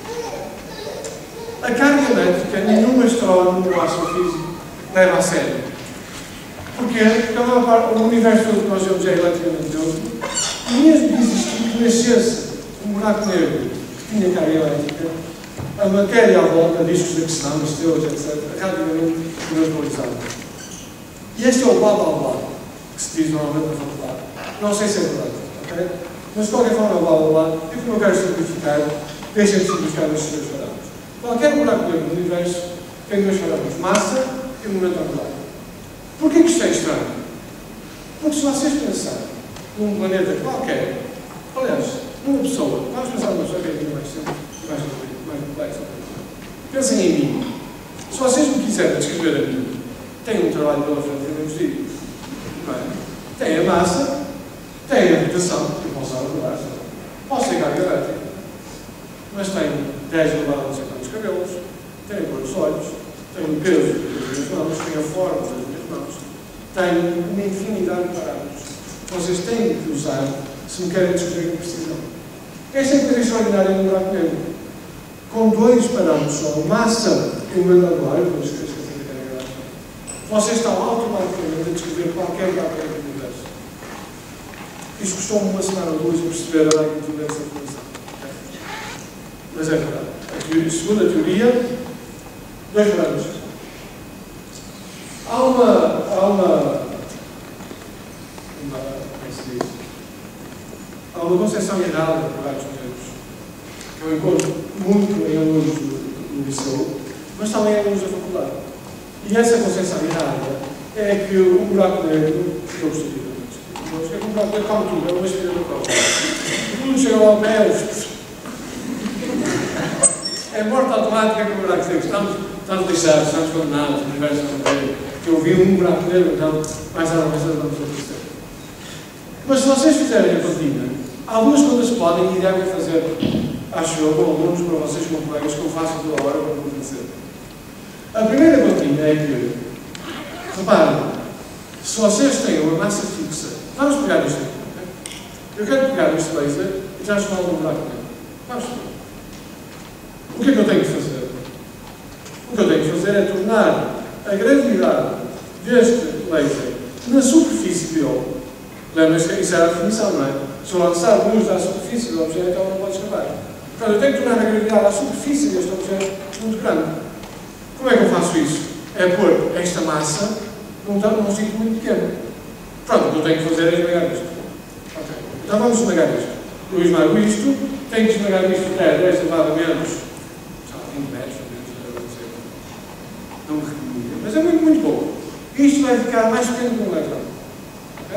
A carga elétrica, nenhum astrónomo ou astrofísico leva a sério. Porquê? Porque o universo todo que nós vemos é eletricamente neutro, e mesmo que existisse, que nascesse um buraco negro que tinha carga elétrica, a matéria à volta, discos de acreção, estrelas, etc., rapidamente neutralizada. E este é o blá blá blá, que se diz normalmente na faculdade. Não sei se é verdade, ok? Mas de qualquer forma, blá blá blá, e como eu quero simplificar, deixem-me simplificar estes 2 parâmetros. Qualquer buraco negro no universo tem 2 parâmetros: massa e momento angular. Porquê que isto é estranho? Porque se vocês pensarem num planeta qualquer, aliás, numa pessoa, vamos pensar numa pessoa que é mais simples, mais complexa. Pensem em mim. Se vocês me quiserem descrever a mim, têm um trabalho pela frente que eu digo. Tem a massa, tem a rotação, que eu posso regular, posso ter carga elétrica, mas tem 10 elevados a quantos cabelos, tem a cor dos olhos, tem o peso das minhas mãos, tem a forma das minhas mãos, tem uma infinidade de parâmetros que vocês têm que usar se me querem descobrir com precisão. Esta é a coisa extraordinária no buraco negro. Com 2 parâmetros só, massa e o meu agora, depois que eu esqueci de carregar, vocês estão automaticamente a descrever qualquer buraco negro do universo. Isto custou-me uma semana ou 2 a perceber a magnitude dessa informação. Mas é verdade. Segundo a teoria, 2 parâmetros. Há uma concepção errada de buracos negros, que eu encontro muito em alunos do liceu, mas também em alunos da faculdade. E essa concepção errada é que o buraco negro, eu gostaria de dizer, que o buraco negro come tudo, é uma aspiradora de costa. Tudo chega lá ao pé, é morte automática com o buraco negro. Estamos lixados, estamos condenados, o universo não é. Que eu vi um buraco negro, então mais à vez vamos acontecer. Mas se vocês fizerem a continha, há 2 coisas que podem e devem fazer, acho eu, com alunos, para vocês, como colegas, que eu faço toda a hora para convencer. A primeira continha é que, reparem, se vocês têm uma massa fixa, vamos pegar isto aqui, okay? Eu quero pegar este laser e transformá-lo num buraco negro. Vamos ver. O que é que eu tenho que fazer? O que eu tenho que fazer é tornar a gravidade deste laser na superfície dele. Lembra-se que isso era a definição, não é? Se eu lançar luz à superfície do objeto, ela não pode escapar. Portanto, eu tenho que tornar a gravidade à superfície deste objeto muito grande. Como é que eu faço isso? É pôr esta massa num sítio muito pequeno. Pronto, o que eu tenho que fazer é esmagar isto. Ok. Então vamos esmagar isto. Eu esmago isto, tenho que esmagar isto até 10 elevado a menos 20 metros, não me recomendo, mas é muito, muito pouco. Isto vai ficar mais pequeno que um elétron. Okay?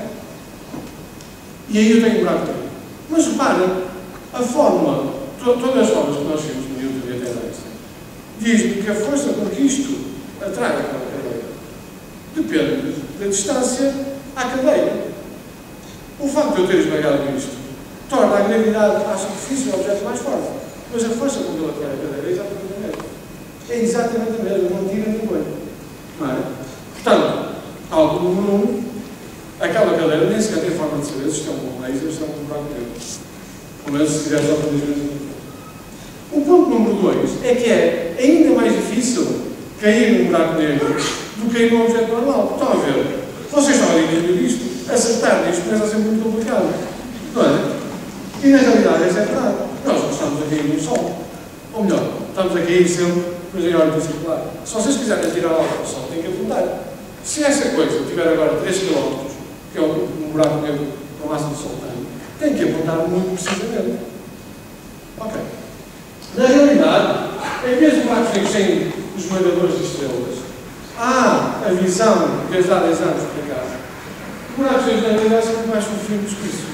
E aí eu tenho um buraco negro. Mas reparem, a fórmula, todas as fórmulas que nós temos no Newton e até Einstein, diz-me que a força com que isto atrai aquela cadeia depende da distância à cadeia. O facto de eu ter esmagado isto torna a gravidade à superfície do objeto mais forte. Mas a força com que ele atrai a cadeia é exatamente a mesma. É exatamente a mesma, não tira nem põe. Não é? Portanto, cálculo número 1, aquela cadeira nem sequer tem forma de saber se estão com laser, se estão com buraco negro. Pelo menos se tiver só para dizer. O ponto número 2 é que é ainda mais difícil cair num buraco negro do que cair num objeto normal. Estão a ver? Vocês estão a entender isto? Acertar nisto começa a ser muito complicado. Não é? E na realidade essa é a verdade. Nós não estamos a cair no Sol. Ou melhor, estamos a cair sempre, mas em órbita circular. Se vocês quiserem tirar algo do Sol, têm que apontar. Se essa coisa tiver agora 3 km, que é um buraco negro com a massa do Sol tem que apontar muito precisamente. Ok. Na realidade, em vez de buracos negros serem os esmagadores de estrelas, há a visão, desde há 10 anos para cá, buracos negros na realidade são muito mais fofinhos que isso.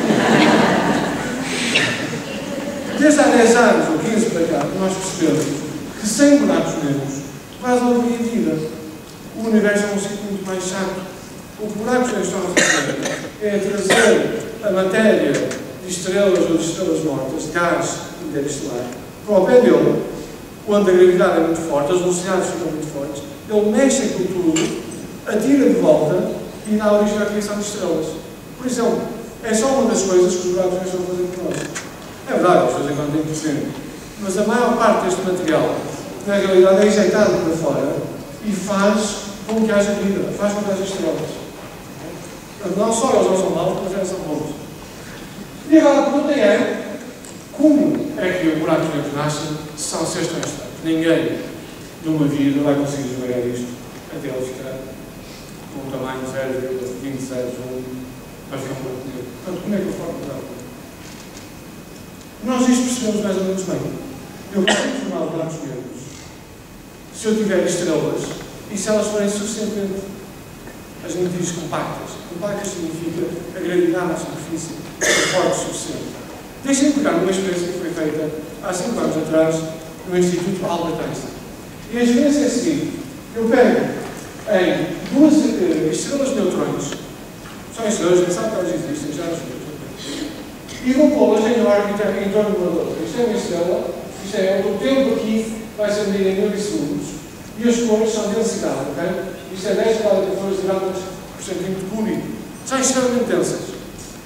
Desde há 10 anos ou 15 para cá, nós percebemos que sem buracos negros quase não havia vida. O universo é um sítio muito mais chato. O que buracos negros estão a fazer é trazer a matéria de estrelas ou de estrelas mortas, de gás interestelar, para o pé dele, onde a gravidade é muito forte, as velocidades ficam muito fortes, ele mexe com tudo, atira de volta e dá origem à criação de estrelas. Por exemplo, é só uma das coisas que os buracos negros estão a fazer por nós. É verdade, as coisas têm que ser, mas a maior parte deste material, na realidade, é injetado para fora e faz com que haja vida, faz com que haja estrelas. Portanto, não só eles não são maus, mas eles são bons. E agora a pergunta é, como é que buracos negros nascem se são seres tão distantes? Ninguém, numa vida, vai conseguir esmagar isto até ele ficar com um tamanho 0,26 para ficar um buraco negro. Portanto, como é que eu formo o buraco negro? Nós isto percebemos mais ou menos bem. Eu consigo formar buracos negros se eu tiver estrelas e se elas forem suficientemente, as gente diz compactas. Compactas significa a gravidade à superfície é forte o suficiente. Deixem-me pegar uma experiência que foi feita há 5 anos atrás no Instituto Albert Einstein. E a experiência é a seguinte: eu pego em 2 estrelas de neutrões, são estrelas que sabem que elas existem, já as vi, e vou pô-las em órbita em torno de uma outra. Isto é uma estrela, isto é o tempo aqui vai ser medido em milissegundos e as cores são densidade, ok? Isto é 10 elevado a 14 gramas por centímetro cúbico. São extremamente densas.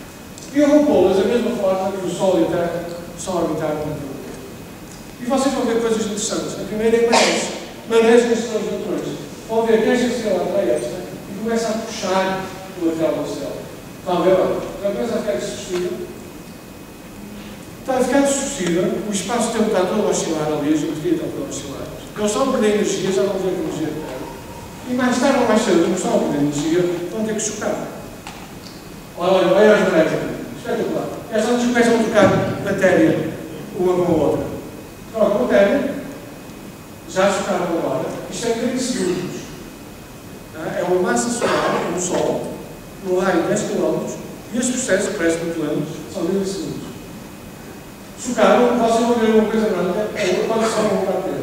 E eu vou pô-las da mesma forma que o Sol e a Terra são orbitados no planeta. E vocês vão ver coisas interessantes. A primeira é manejam as estrelas naturais. Vão ver que esta estrela atrai esta e começa a puxar o lateral do céu. Estão a ver? Já começa a ficar distorcida. Está a ficar distorcida, o espaço-tempo está todo a oscilar ali, a geometria está toda a oscilar. Eles só perder energia, já vão ver que a energia perde. E mais tarde ou mais cedo, não estão a perder energia, vão ter que chocar. Olha as moléculas. Espetacular. Elas antes começam a trocar matéria uma com a outra. Trocam matéria, já chocaram agora, isto é 30 segundos. É uma massa solar, um Sol, no raio de 10 km, e este processo, que parece muito lento, são 30 segundos. Chocaram, vocês vão ver uma coisa branca, quando só vão para a terra.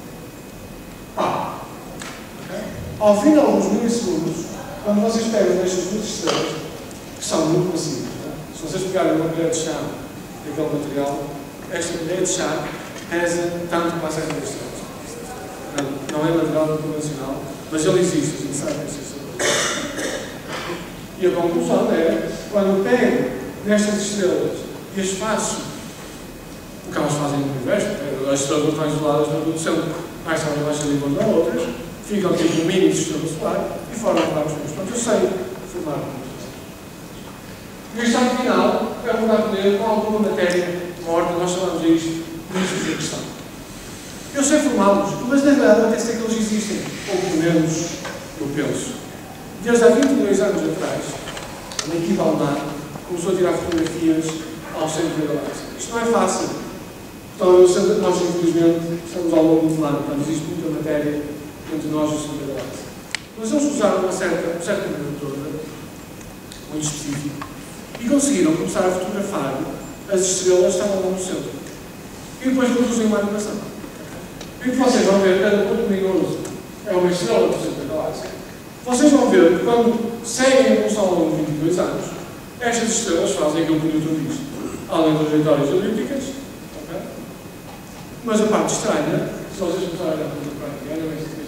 Ao fim de alguns milissegundos, quando vocês pegam estas duas estrelas, que são muito massivas, se vocês pegarem uma colher de chá daquele material, esta colher de chá pesa tanto como as 7 estrelas. Não é material convencional, mas ele existe, a gente sabe que existe. E a conclusão é, quando pego nestas estrelas e as faço, o que elas fazem no universo, as estrelas não estão isoladas no centro, mais tarde e mais ali quando há outras, ficam tipo um mini sistema solar e formam vários mundos. Portanto, eu sei formar mundos. E o estado final é um buraco negro com alguma matéria morta, nós chamamos isto de discos de questão. Eu sei formá-los, mas na verdade até sei que eles existem, ou pelo menos eu penso. Desde há 22 anos atrás, uma equipa alemã começou a tirar fotografias ao centro da galáxia. Isto não é fácil. Então, nós, infelizmente, estamos ao longo do plano, portanto, existe muita matéria entre nós e o centro da galáxia. Mas eles usaram um certo medidor muito específico e conseguiram começar a fotografar as estrelas que estavam lá no centro. E depois produzem uma animação. E o que vocês vão ver, cada ponto luminoso é uma estrela do centro da galáxia. Vocês vão ver que quando seguem a evolução ao longo de 22 anos, estas estrelas fazem aquilo que o Newton diz, além das trajetórias elípticas. Okay? Mas a parte estranha, se vocês começarem a olhar para a prática, olha bem se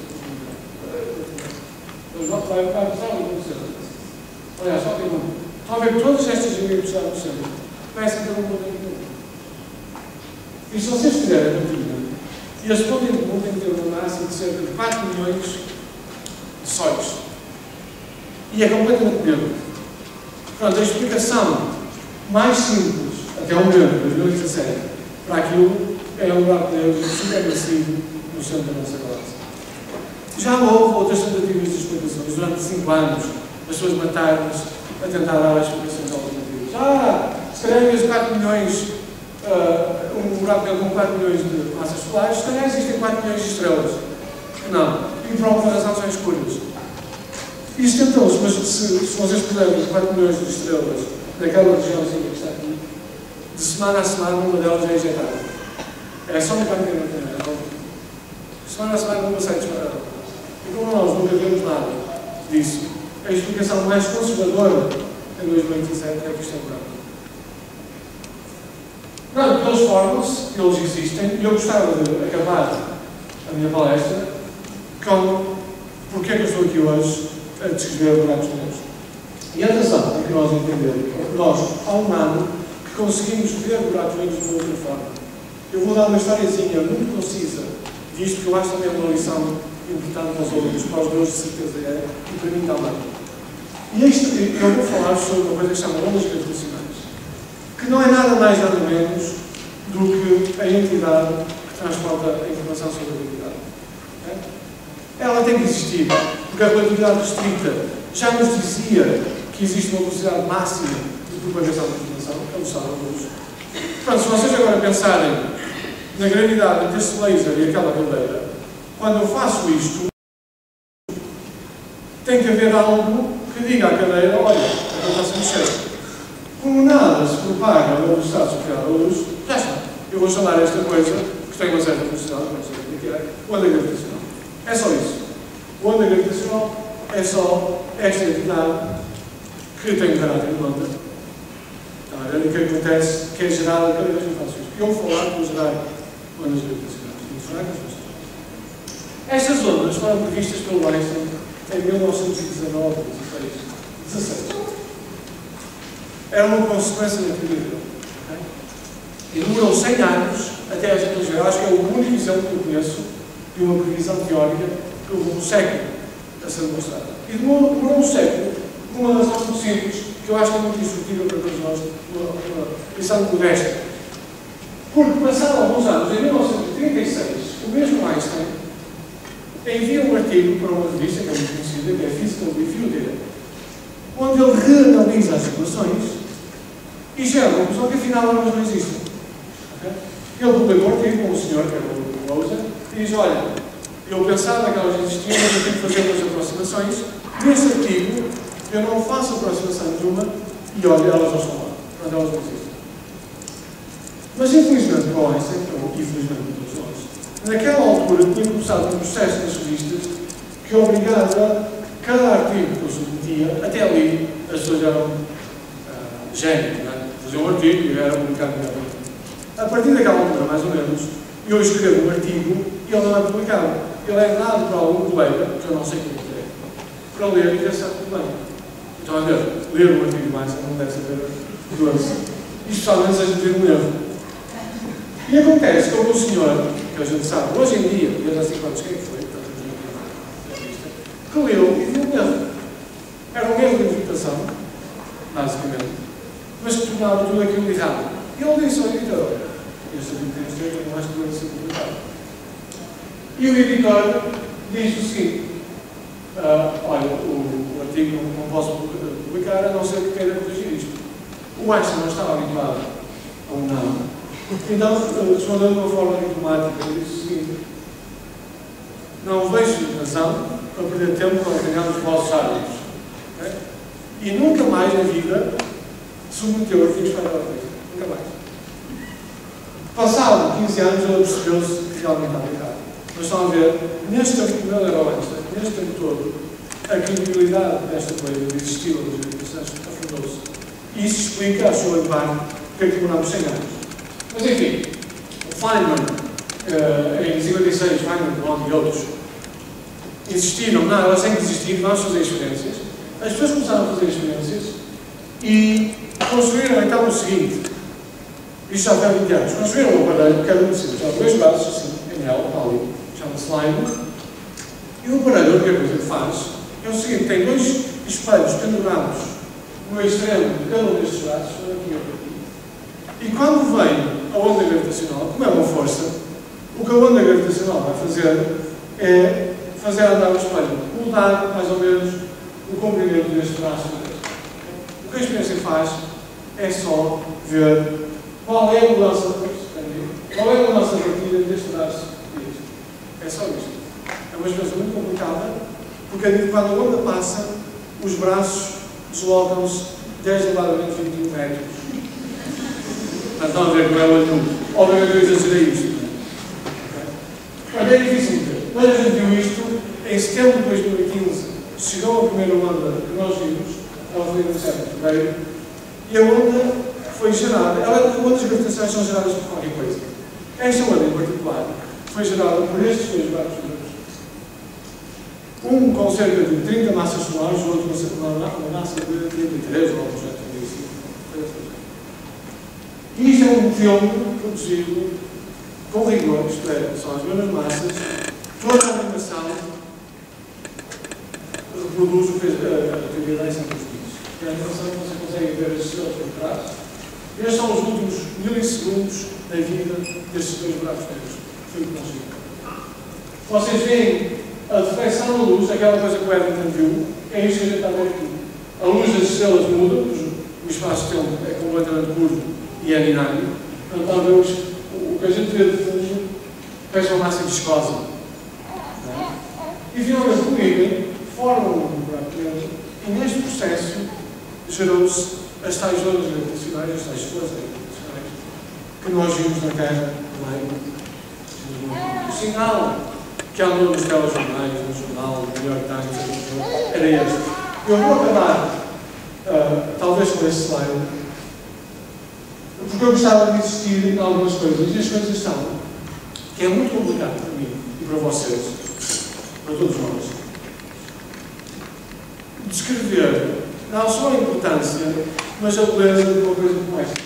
eles vão vai para a sala do centro. Olha, só tem um. Estão a ver que todas estas elipses lá no centro parecem ter um ponto em comum. E se vocês fizerem a rotina, e esse ponto em comum tem que ter uma massa de cerca de 4 milhões de sóis. E é completamente negro. Pronto, a explicação mais simples, até o momento, 2017, para aquilo é um buraco negro supermassivo no centro da nossa galáxia. Já houve outras tentativas de explicações. Durante 5 anos, as pessoas mataram-nos a tentar dar explicações alternativas. Se calhar em 4 milhões, um buraco negro com 4 milhões de massas solares, se calhar existem 4 milhões de estrelas. Não. E por alguma razão são escuras. Isto tentou-se, mas se vocês puderem 4 milhões de estrelas naquela regiãozinha que está aqui, de semana a semana uma delas é injetada. É só mecanicamente. De semana a semana uma sai disparada. E como nós nunca vemos nada disso, a explicação mais conservadora em 2017 é que isto é buraco. Pronto, eles formam-se, eles existem, e eu gostava de acabar a minha palestra com porque é que eu estou aqui hoje a descrever buracos negros. E atenção, tem que nós entender, nós, há um ano, que conseguimos ver buracos negros de outra forma. Eu vou dar uma historiazinha muito concisa disto, que eu acho também uma lição importante aos alunos, para os meus de certeza é, e para mim também. E isto, eu vou falar sobre uma coisa que se chama ondas gravitacionais, que não é nada mais nada menos do que a entidade que transporta a informação sobre a gravidade. Ela tem que existir, porque a relatividade restrita já nos dizia que existe uma velocidade máxima de propagação da informação, que é a velocidade da luz. Portanto, se vocês agora pensarem na gravidade entre este laser e aquela cadeira, quando eu faço isto, tem que haver algo que diga à cadeira, olha, ela está a mexer. Como nada se propaga a uma velocidade superior à luz, já está. Eu vou chamar esta coisa, que tem uma certa velocidade, não sei o que é, onda gravitacional. É só isso. O onda gravitacional é só esta entidade que tem um caráter de onda. E o que acontece, que é gerada cada vez que eu faço isto. Eu vou falar para gerar ondas gravitacionais. Muito fracas, mas estas ondas foram previstas pelo Einstein em 1919, 16. era uma consequência da teoria dele. Okay? E demorou 100 anos até a gente chegar. Acho que é o único exemplo que eu conheço de uma previsão teórica que levou um século a ser demonstrada. E demorou um século por uma razão muito simples, que eu acho que é muito instrutiva para todos nós, uma lição modesta. Porque, passado alguns anos, em 1936, o mesmo Einstein envia um artigo para uma revista que é muito conhecida, que é Physical Review, onde ele reanalisa as equações e chega à conclusão que afinal elas não existem. Okay? Ele publicou um artigo com um senhor, que era o Rosa, e diz: olha, eu pensava que elas existiam, mas eu tenho que fazer umas aproximações. Nesse artigo, eu não faço aproximação nenhuma e olha, elas não estão lá. Portanto, elas não existem. Mas, infelizmente, para o Einstein, ou infelizmente para todos nós, naquela altura tinha começado um processo nas revistas que obrigava cada artigo que eu submetia, até ali as pessoas eram gênios, faziam um artigo e era publicado no jornal. A partir daquela altura, mais ou menos, eu escrevo um artigo e ele não é publicado. Ele é dado para algum colega, que eu não sei quem é, para ler e ver se está tudo bem. Então, a ver, ler um artigo mais não deve saber doença. Isto somente seja ter um erro. E acontece que o senhor, que a gente sabe, hoje em dia, desde há 5 anos, quem foi, que leu e viu um erro. Era um erro de interpretação, basicamente, mas que tornava tudo aquilo errado. E ele disse ao editor: este artigo tem que ser mais que ser publicado. E o editor diz o seguinte: olha, o artigo não posso publicar, a não ser que queira corrigir isto. O Einstein não estava habituado a um não. Então, respondeu de uma forma diplomática, ele disse o seguinte: não vejo razão para perder tempo para apanhar os vossos árbitros. Okay? E nunca mais na vida submeteu artigos para a revista. Nunca mais. Passado 15 anos, ele percebeu-se que realmente estava errado. Mas estão a ver, neste tempo, não era o Einstein, neste tempo todo, a credibilidade desta coisa de existir ou das educações afundou-se. E isso explica, acho eu, em parte, porque é que demoramos 100 anos. Mas enfim, Feynman, em 56, Feynman, Bond e outros, insistiram: não, elas têm que existir, vamos fazer experiências. As pessoas começaram a fazer experiências e construíram então o seguinte: isto já foi há 20 anos. Construíram um aparelho que era muito simples, há 2 braços assim, em L, ali, chama-se Line, e o aparelho, a única coisa que faz é o seguinte: tem 2 espelhos pendurados no extremo de cada um destes braços, aqui e aqui, e quando vem a onda gravitacional, como é uma força, o que a onda gravitacional vai fazer é fazer andar o espelho, mudar mais ou menos o comprimento deste braço. O que a experiência faz é só ver qual é a mudança a partida deste braço e deste. É só isto. É uma experiência muito complicada, porque quando a onda passa, os braços deslocam-se 10 elevado a menos 21 metros. Mas não a ver com ela nenhuma. Obviamente eu exagerei isto. Mas é difícil de ver. Quando a gente viu isto, em setembro de 2015, chegou a primeira onda que nós vimos, ela foi no 7 de fevereiro, e a onda foi gerada. Ondas gravitacionais são geradas por qualquer coisa. Esta onda em particular foi gerada por estes 2 braços. Um com cerca de 30 massas solares, o outro com uma massa de 33 ou algo já. E isto é um filme produzido com rigor, isto é, são as mesmas massas, toda a animação reproduz o que a teoria da Einstein diz. E a animação você consegue ver as estrelas por trás. Estes são os últimos milissegundos da vida destes 2 buracos negros. Foi o que nós vimos. Vocês veem a deflexão da luz, aquela coisa que o Eddington viu, é isto que a gente está a ver aqui. A luz das estrelas muda, o espaço-tempo é completamente curvo e é dinámico. Então, vemos o que a gente vê de fundo, parece uma massa viscosa. E finalmente comigo, formam um buraco negro, e neste processo gerou-se as tais ondas gravitacionais, as tais forças gravitacionais, que nós vimos na Terra também. O sinal que andou nos telejornais, no jornal, no New York Times, era este. Eu vou acabar, talvez com este slide, porque eu gostava de insistir em algumas coisas, e as coisas são que é muito complicado para mim e para vocês, para todos nós, descrever não só a importância mas a beleza de uma coisa como esta.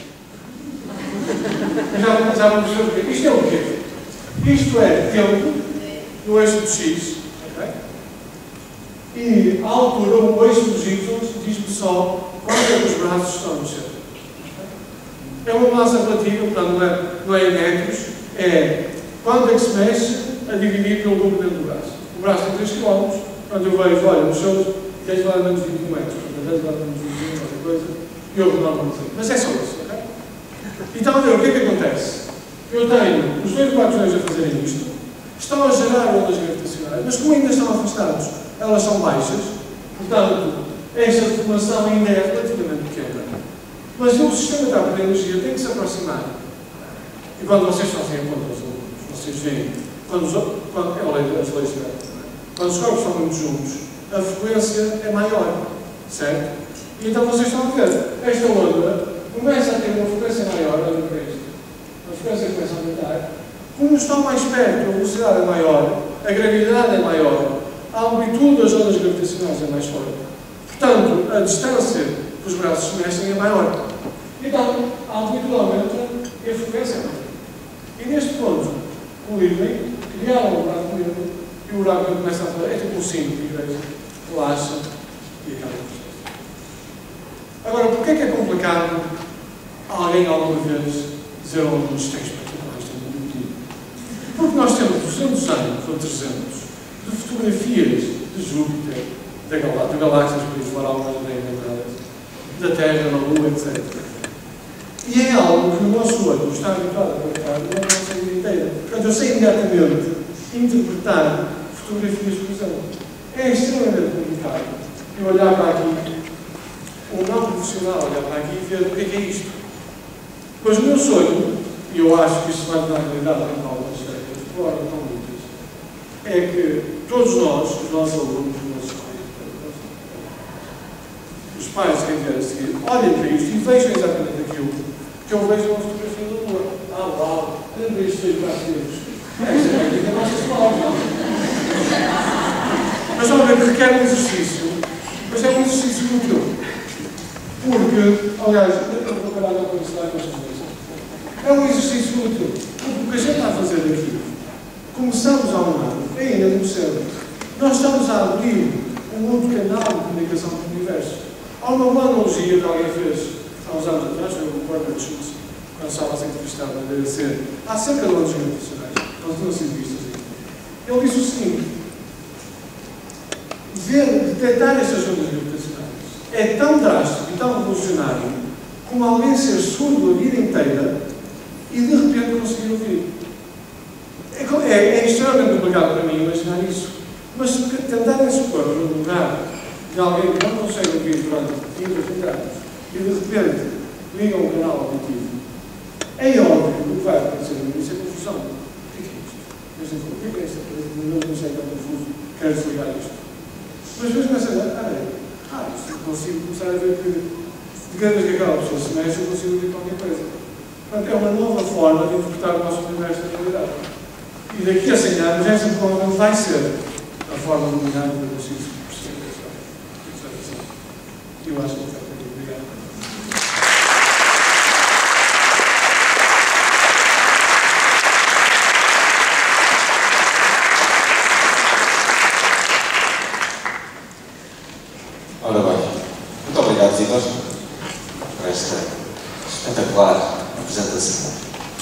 Já vamos ver o quê? Isto é o quê? Isto é tempo no eixo do X, okay? E a altura, o eixo dos Y, diz-me só quanto é que os braços estão a mexer. É uma massa relativa, portanto não é em metros, é quanto é que se mexe a dividir pelo comprimento do braço. O braço tem 3 km, quando eu vejo, olha, mexeu desde lá menos 21 metros, desde lá menos 21, outra coisa, e eu não sei. Mas é só isso, ok? Então, a ver, o que é que acontece? Eu tenho os dois bacos a fazerem isto, estão a gerar ondas gravitacionais, mas como ainda estão afastados, elas são baixas, portanto, esta deformação ainda é relativamente pequena. Mas o sistema está a perder energia, tem que se aproximar. E quando vocês fazem a conta, vocês veem, quando os corpos estão muito juntos, a frequência é maior, certo? E então vocês estão a ver, esta onda começa a ter uma frequência maior, olha para isto, a frequência começa a aumentar. Como estão mais perto, a velocidade é maior, a gravidade é maior, a amplitude das ondas gravitacionais é mais forte. Portanto, a distância que os braços se mexem é maior. Então, a amplitude aumenta e a frequência é maior. E neste ponto, colidem, criaram um buraco negro e o buraco negro começa a fazer, é tipo um cinto de igreja, relaxa e acaba o processo. Agora, porquê é que é complicado alguém alguma vez dizer ao aluno isto é espetacular, isto é muito bonito? Porque nós temos 200 anos ou 300 de fotografias de Júpiter, de galáxias, por isso, algumas bem inventadas, da Terra, na Lua, etc. E é algo que o nosso olho está habituado a captar durante a nossa vida inteira. Portanto, eu sei imediatamente interpretar fotografias, por exemplo. É extremamente complicado eu olhar para aqui, um não profissional olhar para aqui e ver o que é isto. Pois o meu sonho, e eu acho que isto vai dar realidade em algumas técnicas, provavelmente não muitas, é que todos nós, os nossos alunos, os pais, quem vier a seguir, olhem para isto e vejam exatamente aquilo que eu vejo na fotografia do Lua. Ah, uau! Olhem para isto, dois braços deles. Esta técnica é mais pessoal, não? Mas, obviamente, requer um exercício. Mas é um exercício útil. Porque, aliás, eu vou acabar de publicidade com estas coisas. É um exercício útil. Porque o que a gente está a fazer aqui, começamos há um ano, ainda não cedo. Nós estamos a abrir um outro canal de comunicação com o universo. Há uma boa analogia que alguém fez há uns anos atrás, foi o Corbett Schultz, quando estava a ser entrevistado na BBC, acerca de ondas gravitacionais. Nós não sido vistos ainda. Ele disse o seguinte: detectar estas ondas gravitacionais é tão drástico e tão revolucionário como alguém ser surdo a vida inteira e de repente conseguir ouvir. É extremamente complicado para mim imaginar isso. Mas tentarem supor no lugar de alguém que não consegue ouvir durante 30 anos e de repente liga um canal auditivo, é óbvio que o que vai acontecer no início é confusão. O que é isto? O que é esta coisa? Não consegue estar confuso, quero desligar isto. Mas depois começa a dizer, isto consigo começar a ver que de cada vez que aquela pessoa se mexe, eu consigo ouvir qualquer coisa. Portanto, é uma nova forma de interpretar o nosso universo da realidade. E daqui a 100 anos, esta provavelmente vai ser a forma dominante do exercício. Eu acho que está bem. Obrigado. Ora bem, muito obrigado, Vitor, por esta espetacular apresentação.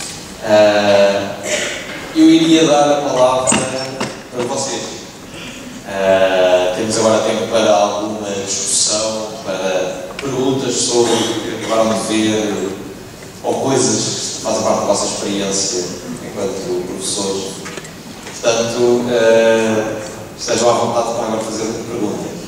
Eu iria dar a palavra para vocês. Temos agora tempo para alguma discussão, para perguntas sobre o que acabaram de ver ou coisas que fazem parte da vossa experiência enquanto professores. Portanto, estejam à vontade para agora fazer perguntas.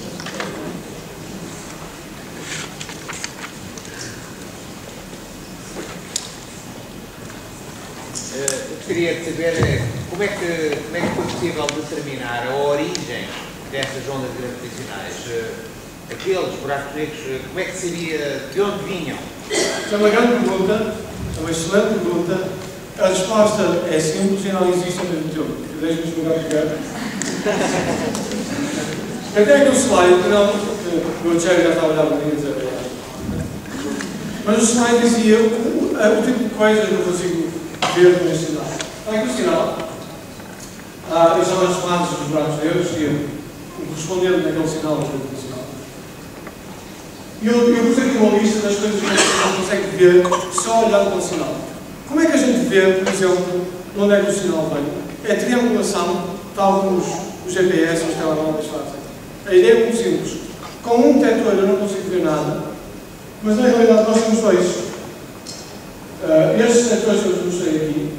Gostaria de saber como é que foi possível determinar a origem destas ondas gravitacionais. Aqueles buracos negros, como é que sabia de onde vinham? É uma grande pergunta, é uma excelente pergunta. A resposta é simples e não existe ao mesmo tempo. Deixa-me explicar primeiro. Até aquele slide, não, porque o Jerry já estava a olhar para mim e dizer, Mas o slide dizia o tipo de coisas que eu consigo ver neste sinal. Está aqui o sinal. Eles são as chamadas dos buracos negros e correspondendo naquele sinal do sinal. E eu pus aqui uma lista das coisas que a gente não consegue ver só olhando para o sinal. Como é que a gente vê, por exemplo, de onde é que o sinal vem? É triangulação, tal como os GPS, os telemóveis fazem. A ideia é muito simples. Com um detector eu não consigo ver nada, mas na realidade nós temos dois. Estes detectores que eu vos mostrei aqui,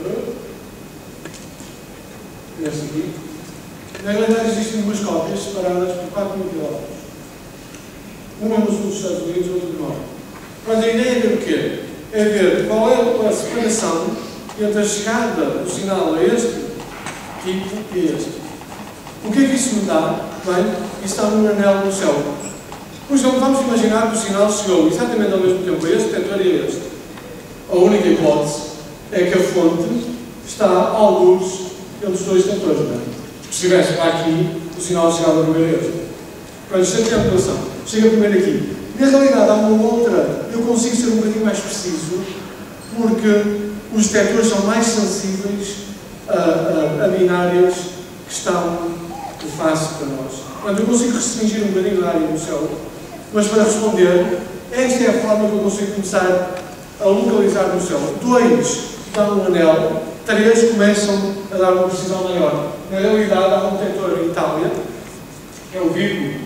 este aqui, na realidade existem duas cópias separadas por 4 mil km. Uma no sul dos Estados Unidos e outra no norte. Mas a ideia é ver o quê? É ver qual é a separação entre a chegada do sinal a este tipo e a este. O que é que isso me dá? Bem, isso está num anel no céu. Por exemplo, vamos imaginar que o sinal chegou exatamente ao mesmo tempo a este detector e a este. A única hipótese é que a fonte está a algures entre os dois detectores, não é? Se estivesse para aqui, o sinal chegava primeiro a este. Quando isto é triangulação, chega primeiro aqui. Na realidade, há uma outra, eu consigo ser um bocadinho mais preciso, porque os detectores são mais sensíveis a binárias que estão de face para nós. Portanto, eu consigo restringir um bocadinho a área do céu, mas para responder, esta é a forma que eu consigo começar a localizar no céu. 2 dão um anel, 3 começam a dar uma precisão maior. Na realidade, há um detector em Itália, que é o Virgo,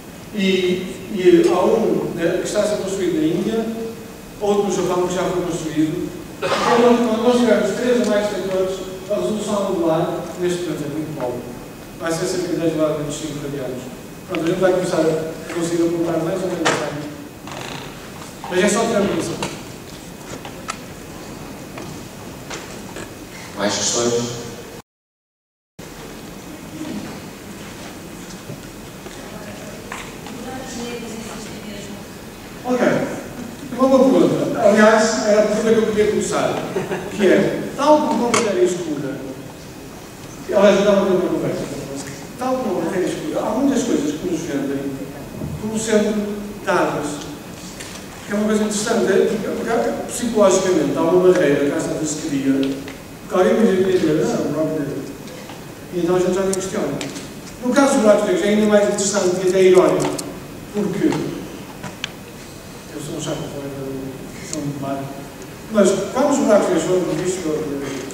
e há um que está a ser construído na Índia, outro no Japão que já foi construído. Quando nós tivermos 3 ou mais detectores, a resolução angular neste momento é muito pobre. Vai ser cerca de 10 graus menos 5 radianos. Pronto, a gente vai começar a conseguir apontar mais ou menos aqui. Mas é só triangulação. Mais questões? Ok. Uma boa pergunta. Aliás, era a pergunta que eu queria começar. Que é, tal como uma matéria escura, aliás, eu dava uma conversa, tal como uma matéria escura, há muitas coisas que nos vendem como sendo dadas. Que é uma coisa interessante, porque psicologicamente há uma barreira que às vezes se cria, porque alguém me diz, não, buraco negro. E então a gente já nem questiona. No caso dos buracos negros é ainda mais interessante e até irónico, porque eu sou um chato de são de mar, mas quando os buracos negros foram previstos pela primeira vez,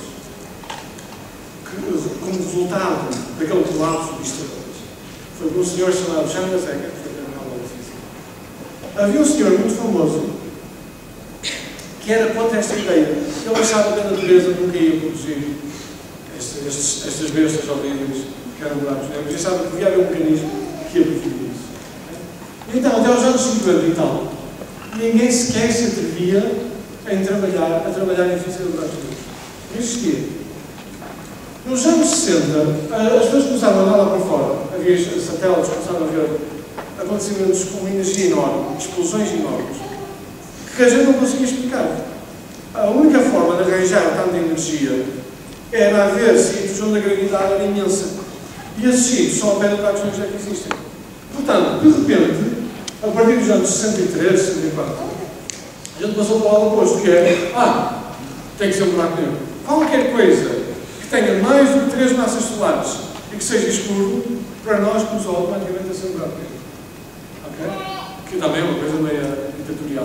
como resultado daquele colapso de estrelas, foi com um senhor chamado Chandrasekhar, que foi cardenal da física. Havia um senhor muito famoso que era contra esta ideia. Ele achava que a natureza nunca ia produzir estas bestas horríveis que eram buracos negros. Ele achava que havia um mecanismo que ia produzir isso. Então, até aos anos 50 e tal, ninguém sequer se atrevia a trabalhar em física de buracos negros. Não existia. Nos anos 60, as pessoas começaram a andar lá para fora. Havia satélites, começaram a ver acontecimentos com uma energia enorme, explosões enormes, que a gente não conseguia explicar. A única forma de arranjar tanta energia era haver sítios onde a gravidade era imensa. E esses sítios só ao pé de buracos negros é que existem. Portanto, de repente, a partir dos anos 63, 64, a gente passou para o lado oposto, que é, tem que ser um buraco negro. Qualquer coisa que tenha mais do que 3 massas solares e que seja escuro, para nós começou automaticamente a ser um buraco negro. Ok? Que também é uma coisa meio ditatorial.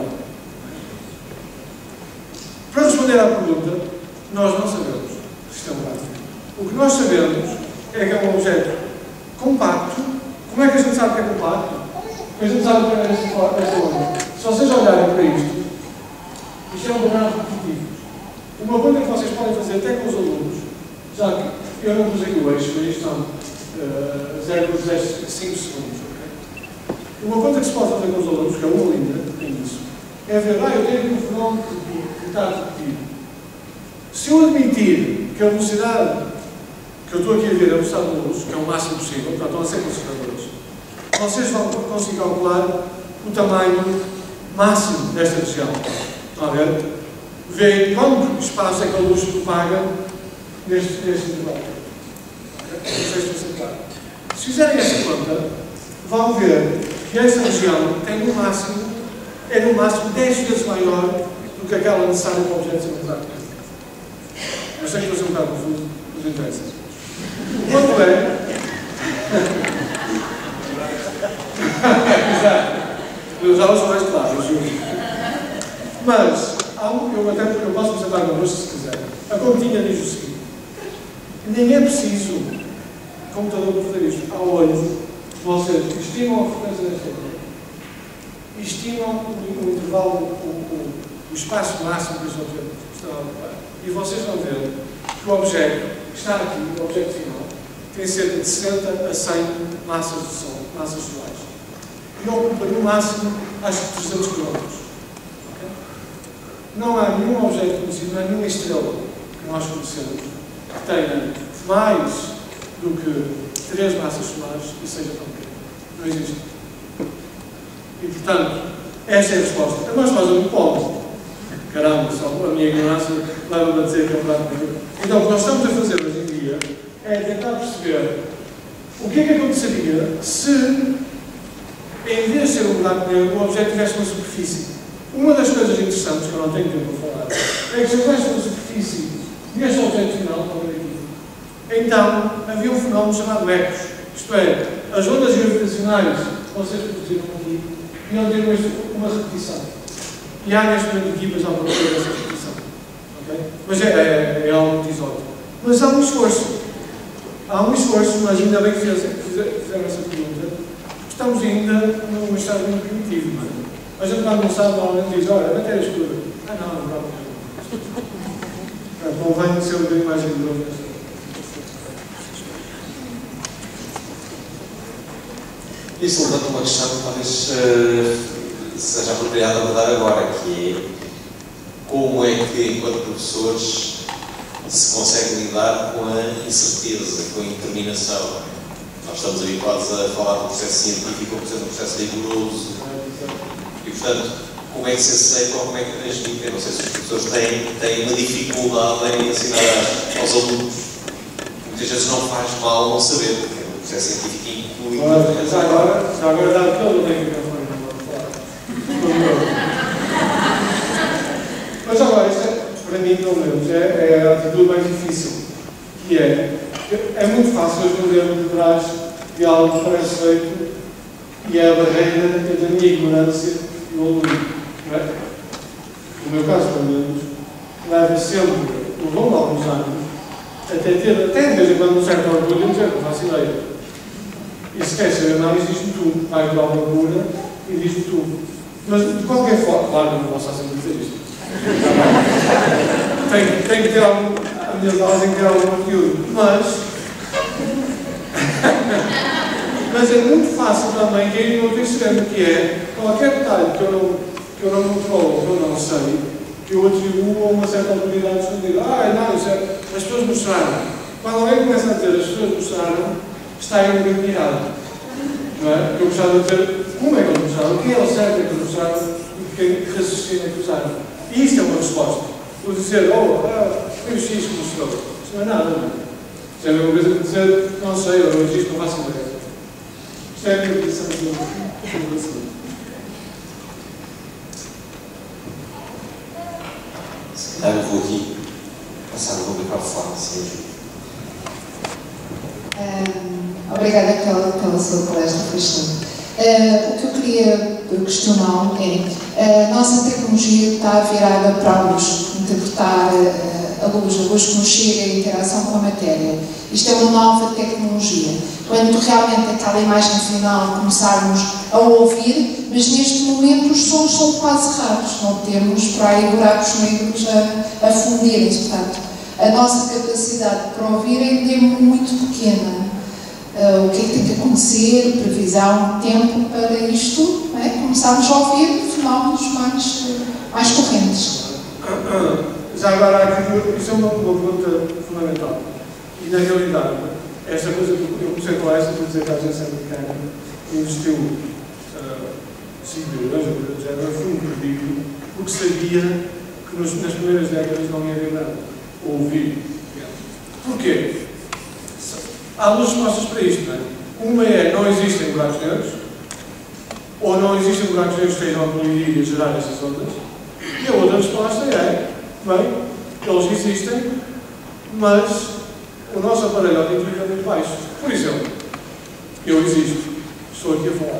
Para responder à pergunta, nós não sabemos se é um buraco negro. O que nós sabemos é que é um objeto compacto. Como é que a gente sabe que é compacto? A gente sabe que é esta onda. Se vocês olharem para isto é um programa repetitivo. Uma coisa que vocês podem fazer até com os alunos, já que eu não pus aqui o eixo, mas isto são 0,05 segundos. Okay? Uma coisa que se pode fazer com os alunos, que é uma linha, tem isso, é ver, eu tenho aqui um fenómeno que está repetido. Se eu admitir que a velocidade que eu estou aqui a ver, a velocidade da luz, que é o máximo possível, portanto estão a ser conservadores, vocês vão conseguir calcular o tamanho máximo desta região. Estão a ver? Veem quanto espaço é que a luz propaga neste intervalo. Não sei se estou a claro. Se fizerem essa conta, vão ver que esta região tem no máximo é no máximo 10 vezes maior do que aquela necessária para o objeto ser um buraco negro. Eu sei que estou a ser um bocado confuso, mas não interessa. O ponto é... Exato. Meus aulas são mais claros, eu juro. Mas, eu posso apresentar uma luz se quiser. A continha diz o seguinte: nem é preciso computador para fazer isto. Ao olho, vocês estimam a frequência desta onda, estimam o intervalo, o espaço máximo que este objeto está a ocupar. E vocês vão ver que o objeto que está aqui, o objeto final, tem cerca de 60 a 100 massas de Sol, massas solares. E ocupa no máximo, acho que 300 km. Okay? Não há nenhum objeto conhecido, não há nenhuma estrela que nós conhecemos que tenha mais do que 3 massas solares e seja tão pequeno. Não existe. E, portanto, esta é a resposta. É uma resposta muito pobre. Caramba, só a minha ignorância leva-me a dizer que é um buraco negro. Então, o que nós estamos a fazer hoje em dia é tentar perceber o que é que aconteceria se, em vez de ser um buraco negro, o objeto tivesse uma superfície. Uma das coisas interessantes, que eu não tenho tempo para falar, é que se tivesse uma superfície neste objeto final, então havia um fenómeno chamado ecos. Isto é, as ondas gravitacionais que vocês produziram aqui iam ter uma repetição. E há neste momento equipas à procura dessa repetição. Okay? Mas é algo muito exótico. Mas há um esforço. Há um esforço, mas ainda bem que fizeram essa pergunta. Estamos ainda num estado muito primitivo. Não é? A gente quando não sabe, normalmente diz: olha, a matéria escura. Não, convém ser um bocadinho mais rigoroso nesta. Isso levanta uma questão que talvez seja apropriado abordar agora, que é como é que, enquanto professores, se consegue lidar com a incerteza, com a indeterminação. Nós estamos habituados a falar do processo científico como sendo um processo rigoroso. E, portanto, como é que se aceita ou como é que transmite? Eu não sei se os professores têm uma dificuldade em ensinar aos alunos. Muitas vezes não faz mal não saber, porque o processo científico inclui... Já agora dá todo o tempo que eu Mas agora, isto é, para mim, pelo menos, é a atitude mais difícil, que é muito fácil esconder por trás de algo que parece feito e é a barreira entre a minha ignorância e o aluno. Não é? No meu caso, pelo menos, leva sempre, levou-me alguns anos, até de vez em quando um certo orgulho, dizer que não faço ideia. E se quer saber mais, diz-me tu. Vai para a procura e diz-me tu. Mas, de qualquer forma, claro, não posso sempre dizer isto. Tem que ter algum... A minha aula tem que ter algum conteúdo. Mas é muito fácil também cair no outro extremo, que é qualquer detalhe que eu não controlo, que eu não sei, que eu atribuo a uma certa autoridade escondida. Não, isso é... As pessoas mostraram. Quando alguém começa a dizer as pessoas mostraram, está aí um bocadinho errado. Não é? Eu gostava de dizer como é que eles mostraram, o que é o certo é que eles mostraram e que raciocínio é que usaram. E isto é uma resposta. Vou dizer, foi o X que mostrou. Isso não é nada, não é? Isto é a mesma coisa que dizer, não sei, ou o X não faço ideia. Isto é a minha posição de inovação. Se calhar eu vou aqui passar o microfone, se ajuda. Obrigada pela sua palestra, foi excelente. O que eu queria questionar é: a nossa tecnologia está virada para a luz, interpretar a luz que nos chega e a interação com a matéria. Isto é uma nova tecnologia. Quando realmente aquela imagem final começarmos a ouvir, mas neste momento os sons são quase raros, não temos para aí buracos negros a fundirem-se. Portanto, a nossa capacidade para ouvir ainda é muito pequena. O que é que tem que acontecer, previsão, tempo para isto, não é? Começarmos a ouvir fenómenos mais correntes. Já agora, isso é uma pergunta fundamental. E na realidade, esta coisa que eu comecei com esta, por dizer que a agência americana investiu 5 milhões, já foi um perdido, porque sabia que nas primeiras décadas não ia haver nada. Ouvir. Porquê? Há duas respostas para isto, não é? Uma é, não existem buracos negros. ou não existem buracos negros que estejam a colidir e a gerar essas ondas. E a outra resposta é, bem, eles existem, mas o nosso aparelho auditivo é muito baixo. Por exemplo, eu existo, estou aqui a falar.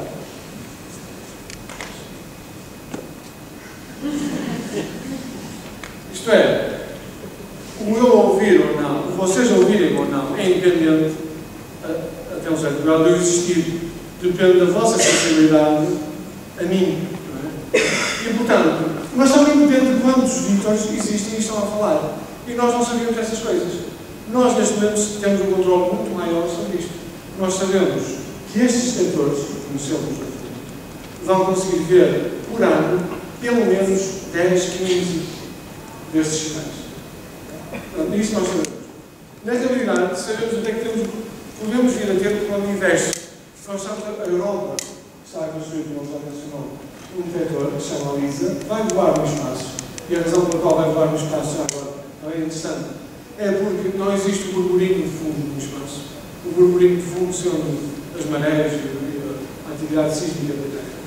Isto é, o eu ouvir ou não, o vocês ouvirem ou não, é independente, até um certo grau de eu existir, depende da vossa sensibilidade a mim. Não é? E, portanto, mas também depende de quantos Vítors existem e estão a falar. E nós não sabemos dessas coisas. Nós, neste momento, temos um controle muito maior sobre isto. Nós sabemos que estes detectores, que conhecemos, vão conseguir ver, por ano, pelo menos 10, 15 destes sinais. Portanto, isto nós sabemos. Na realidade, sabemos até que podemos vir a ter para o universo. Nós sabemos que a Europa está a construir, como já mencionou, um detector que se chama LISA, vai voar no espaço. E a razão pela qual vai voar no espaço já agora é interessante. É porque não existe o burburinho de fundo no espaço. O burburinho de fundo são as marés e a atividade sísmica da Terra.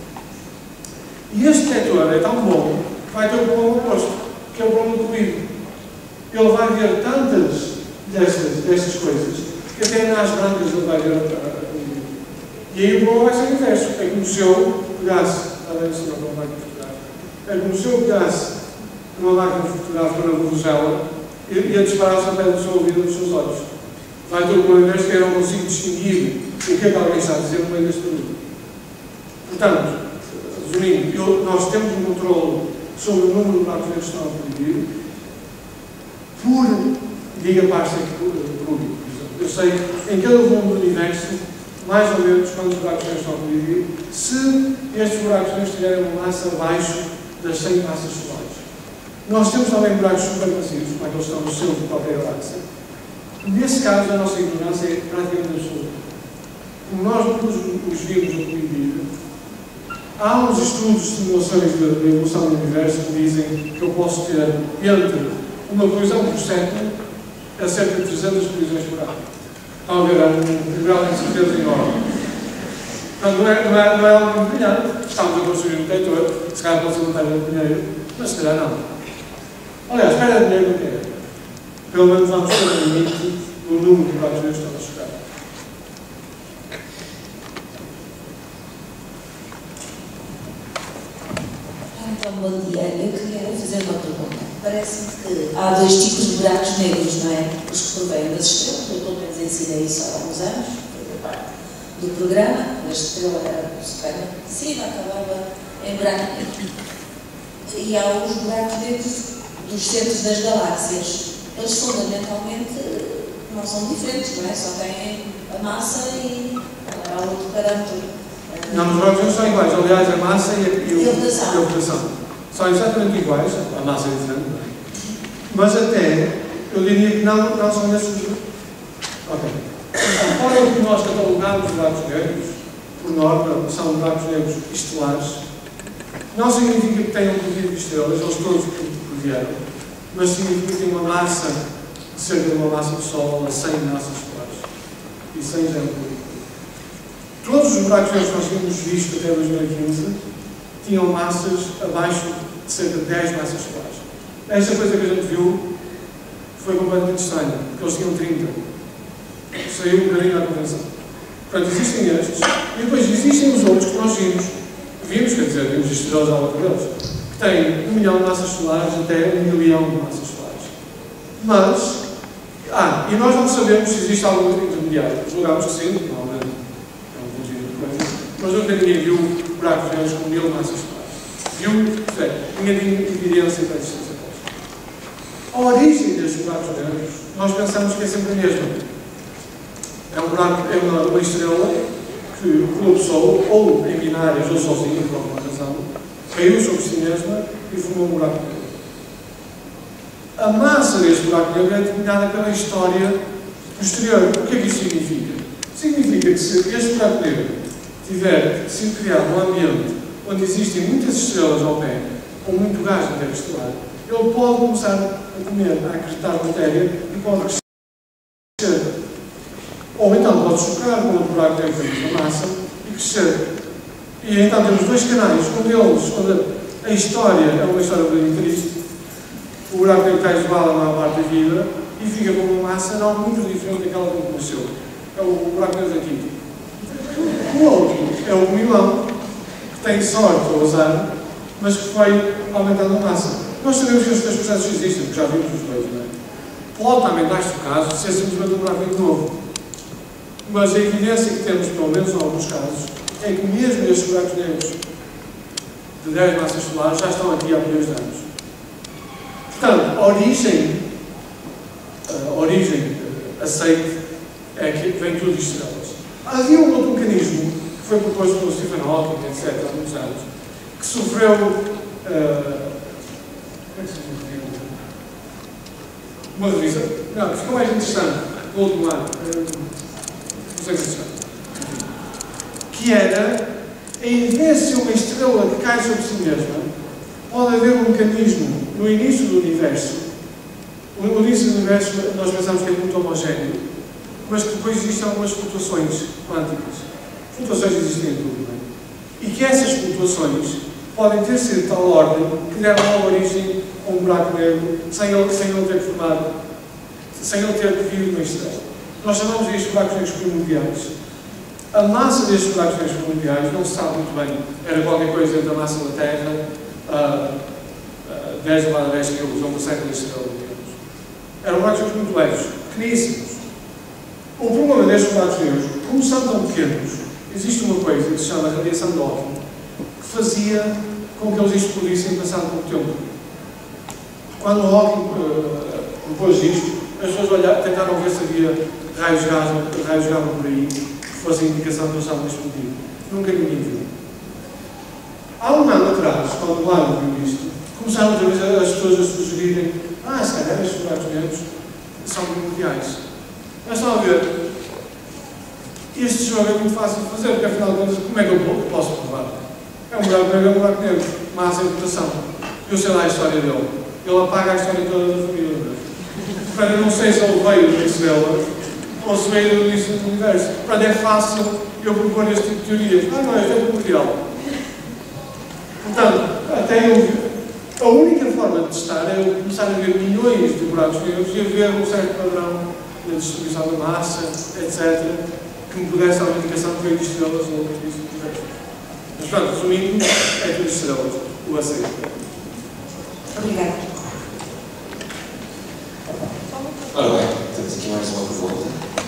E este detector é tão bom que vai ter o problema oposto, que é o problema do ruído. Ele vai ver tantas destas coisas que até nas brancas ele vai ver a ruído. E aí o problema vai ser o inverso. É como se eu pegasse, está bem, senhor, uma máquina fotográfica. É como se eu pegasse uma máquina fotográfica na Rosela e a disparar-se ao pé do seu ouvido e dos seus olhos. Vai ter o problema inverso que eu não consigo distinguir o que é que alguém está a dizer no meio deste barulho. Portanto, resumindo, nós temos um controle sobre o número de buracos negros que estão a colidir por gigapascal cúbico. Eu sei em cada volume do universo, mais ou menos, quantos buracos negros estão a colidir, se estes buracos negros tiverem uma massa abaixo das 100 massas solares. Nós temos também buracos supermassivos, como aqueles que estão no centro de qualquer galáxia. Nesse caso, a nossa ignorância é praticamente absoluta. Como nós os vimos a colidir, há uns estudos de simulações de evolução do universo que dizem que eu posso ter entre uma colisão por século a cerca de 300 colisões por ano. Estão a ver, é um grau de certeza enorme. Portanto, não é algo muito brilhante. Estamos a construir um detector, se calhar pode ser uma pedra de dinheiro, mas se calhar não. Aliás, pedra de dinheiro não é. Pelo menos vamos ter um limite no número de buracos negros que estão a chegar. Então, bom dia. Eu queria fazer uma pergunta. Parece-me que há dois tipos de buracos negros, não é? Os que provêm das estrelas, eu pelo menos ensinei isso há alguns anos, foi parte do programa, a estrela era super cima, acabava em buraco negro. E há os buracos negros dos centros das galáxias. Eles fundamentalmente não são diferentes, não é? Só têm a massa e há outro parâmetro. Não, os buracos negros são iguais. Aliás, a massa e a rotação são exatamente iguais. A massa é diferente, não é? Mas até, eu diria que não são desses. Ok. A forma que nós catalogamos os buracos negros, por norma, são buracos negros estelares. Não significa que tenham colidido estrelas, eles todos vieram. Mas significa que tem uma massa, cerca de uma massa do Sol, a 100 massas solares. E 100 já é um. Todos os buracos negros que nós tínhamos visto até 2015 tinham massas abaixo de cerca de 10 massas solares. Esta coisa que a gente viu foi completamente estranha, porque eles tinham 30. Saiu um bocadinho à convenção. Portanto, existem estes, e depois existem os outros que nós vimos. Vimos, quer dizer, vimos estrelas à volta deles, que têm 1 milhão de massas solares até 1 milhão de massas solares. Mas, e nós não sabemos se existe algum intermediário. Julgamos que sim, normalmente é um conjunto de coisas, mas nunca ninguém viu buracos negros com 1000 massas solares. Viu? Ninguém tem evidência para a existência deles. A origem destes buracos negros, nós pensamos que é sempre a mesma. É uma estrela que colapsou, ou em binárias, ou sozinha, por alguma razão, caiu sobre si mesma e formou um buraco negro. A massa deste buraco negro é determinada pela história posterior. O que é que isso significa? Significa que se este buraco negro tiver sido criado num ambiente onde existem muitas estrelas ao pé, com muito gás interestelar, ele pode começar a comer, a acrecentar matéria e pode crescer. Ou então pode chocar com outro buraco negro da mesma massa e crescer. E então temos dois canais, um deles, onde a história é uma história bem triste, o buraco negro está isolado a maior parte da vida e fica com uma massa não muito diferente daquela que conheceu. É o buraco negro daqui. O outro é o comilão, que tem sorte ou azar, mas que foi aumentando a massa. Nós sabemos que estes dois processos existem, porque já vimos os dois, não é? Pode também, neste caso, ser simplesmente um buraco negro novo. Mas a evidência que temos, pelo menos em alguns casos, é que mesmo estes buracos negros de 10 massas solares já estão aqui há milhões de anos. Portanto, a origem aceite é que vem tudo de estrelas. Havia um outro mecanismo que foi proposto pelo Stephen Hawking, etc., há muitos anos, que sofreu. Como é que se diz? Uma revisão. Não, ficou mais interessante no último ano. Não sei o que se chama. Que era a evidência de uma estrela que cai sobre si mesma. Pode haver um mecanismo no início do universo. O início do universo nós pensamos que é muito homogéneo, mas que depois existem algumas flutuações quânticas. Flutuações existem em tudo, não é? E que essas flutuações podem ter sido de tal ordem que deram a origem a um buraco negro sem ele ter formado, sem ele ter vivido uma estrela. Nós chamamos estes buracos negros primordiais. A massa destes buracos negros primordiais não se sabe muito bem. Era qualquer coisa entre a massa da Terra, 10 elevado a 10 kg, ou uma série de estrelas, digamos. Eram buracos negros muito leves, pequeníssimos. O problema destes buracos negros, como são tão pequenos, existe uma coisa que se chama radiação de Hawking, que fazia com que eles explodissem passado pouco tempo. Quando o Hawking propôs isto, as pessoas tentaram ver se havia raios gamma por aí que fossem indicação que eles estavam a explodir. Nunca ninguém viu. Há um ano atrás, quando o Lano viu isto, começaram outra vez as pessoas a sugerirem: se calhar estes buracos negros são primordiais. Mas estão a ver, este jogo é muito fácil de fazer, porque afinal de contas, como é que eu posso provar? É um buraco negro, é um buraco negro, massa de rotação. Eu sei lá a história dele. Ele apaga a história toda da família dele. Portanto, eu não sei se ele veio do início dela ou se veio do início do universo. Portanto, é fácil eu propor este tipo de teorias. Não, este é primordial. Portanto, até eu. A única forma de testar é eu começar a ver milhões de buracos negros e a ver um certo padrão na distribuição da massa, etc., que me pudesse dar uma indicação que veio de estrelas ou do início do universo. Mas, pronto, resumindo, é tudo estrelas. O aceito. Obrigada. Ora bem, temos aqui mais uma pergunta.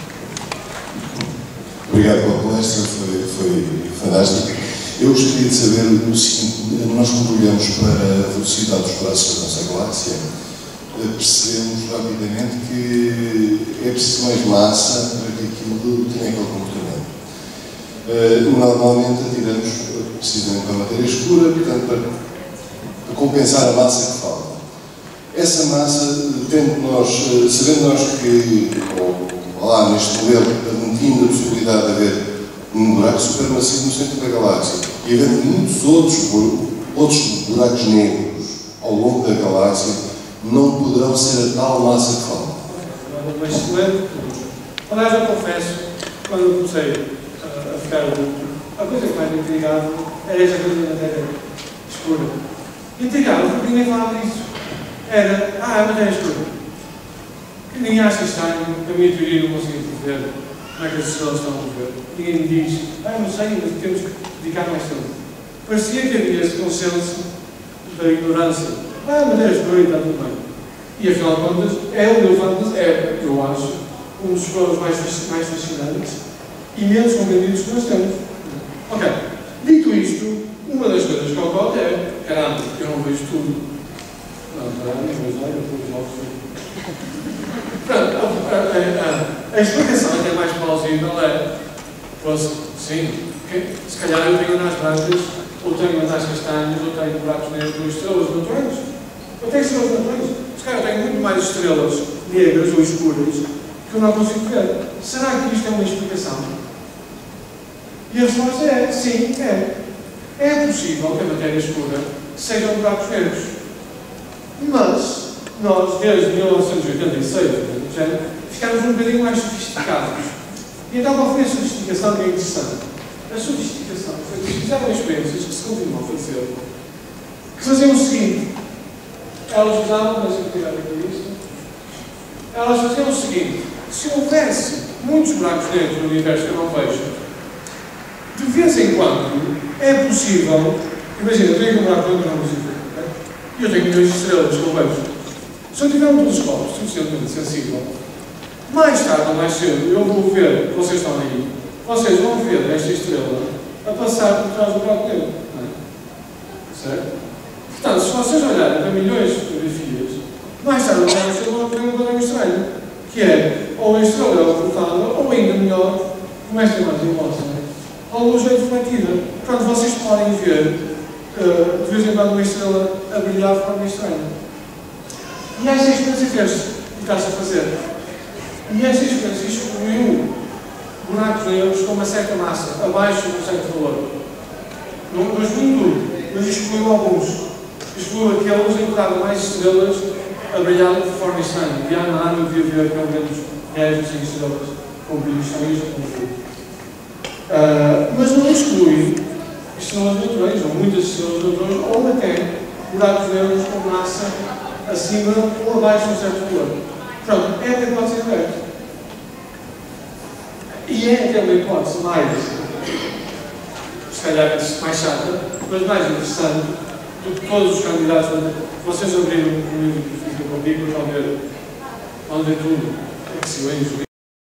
Obrigado pela palestra, foi fantástico. Eu gostaria de saber o seguinte: nós quando olhamos para a velocidade dos braços da nossa galáxia, percebemos rapidamente que é preciso mais massa para que aquilo tenha aquele comportamento. Normalmente atiramos precisamente para a matéria escura, portanto, para compensar a massa que falta. Essa massa, sabendo nós que, lá neste modelo, admitindo a possibilidade de haver um buraco supermassivo no centro da galáxia e havendo muitos outros buracos negros ao longo da galáxia, não poderão ser a tal massa que falta. Uma excelente pergunta. Aliás, eu confesso, quando eu comecei a ficar adulto, a coisa que mais me intrigava era esta coisa da matéria escura. Intrigava porque ninguém falava disso. Era, a matéria escura. Que ninguém acha estranho, a minha teoria não conseguia prever como é que as estrelas estão a mover. Ninguém me diz, não sei, mas temos que dedicar mais tempo. Parecia que havia esse consenso da ignorância. Matéria escura e está tudo bem. E afinal de contas, eu acho, um dos problemas mais fascinantes e menos compreendidos que nós temos. Ok, dito isto, uma das coisas que ocorre é, caramba, eu não vejo tudo. A explicação até mais plausível é, sim, se calhar eu tenho nas brancas, ou tenho nas castanhas, ou tenho buracos negros, ou estrelas naturais. Eu tenho estrelas naturais. Se calhar eu tenho muito mais estrelas negras ou escuras que eu não consigo ver. Será que isto é uma explicação? E a resposta é, sim, é. É possível que a matéria escura sejam buracos negros. Mas nós, desde 1986, ficámos um bocadinho mais sofisticados. E então, qual foi a sofisticação que é interessante? a sofisticação, fizeram experiências que se continuam a fazer, que faziam o seguinte, elas usavam, deixa-me tirar aqui isto, elas faziam o seguinte, se houvesse muitos buracos negros no universo que eu não vejo, de vez em quando é possível, imagina, eu tenho um buraco negro na música, e eu tenho milhões de estrelas que eu vejo. Se eu tiver um telescópio suficientemente sensível, mais tarde ou mais cedo, eu vou ver, vocês estão aí, vocês vão ver esta estrela a passar por trás do buraco negro. Não é? Certo? Portanto, se vocês olharem para milhões de fotografias, mais tarde ou mais cedo vão ver um padrão estranho, que é ou a estrela é ocultada, ou ainda melhor, como esta imagem mostra, a luz é refletida. Portanto, vocês podem ver de vez em quando uma estrela a brilhar de forma estranha. E esta experiência fez-se e está-se a fazer. E esta experiência excluiu buracos negros com uma certa massa, abaixo de um certo valor. Não excluiu tudo, mas excluiu alguns. Excluiu aqueles em que dava mais estrelas a brilhar de forma estranha. E há nada, eu devia ver pelo menos 10 ou 5 estrelas com brilhos estranhos como tudo. Mas não exclui estrelas naturais, ou muitas estrelas naturais, ou até buracos negros com massa acima ou abaixo de um certo valor. Pronto, é a hipótese aberta. E é aquela hipótese mais, se calhar, mais chata, mas mais interessante do que todos os candidatos. Vocês abriram o livro de física comigo, vão ver tudo. É que se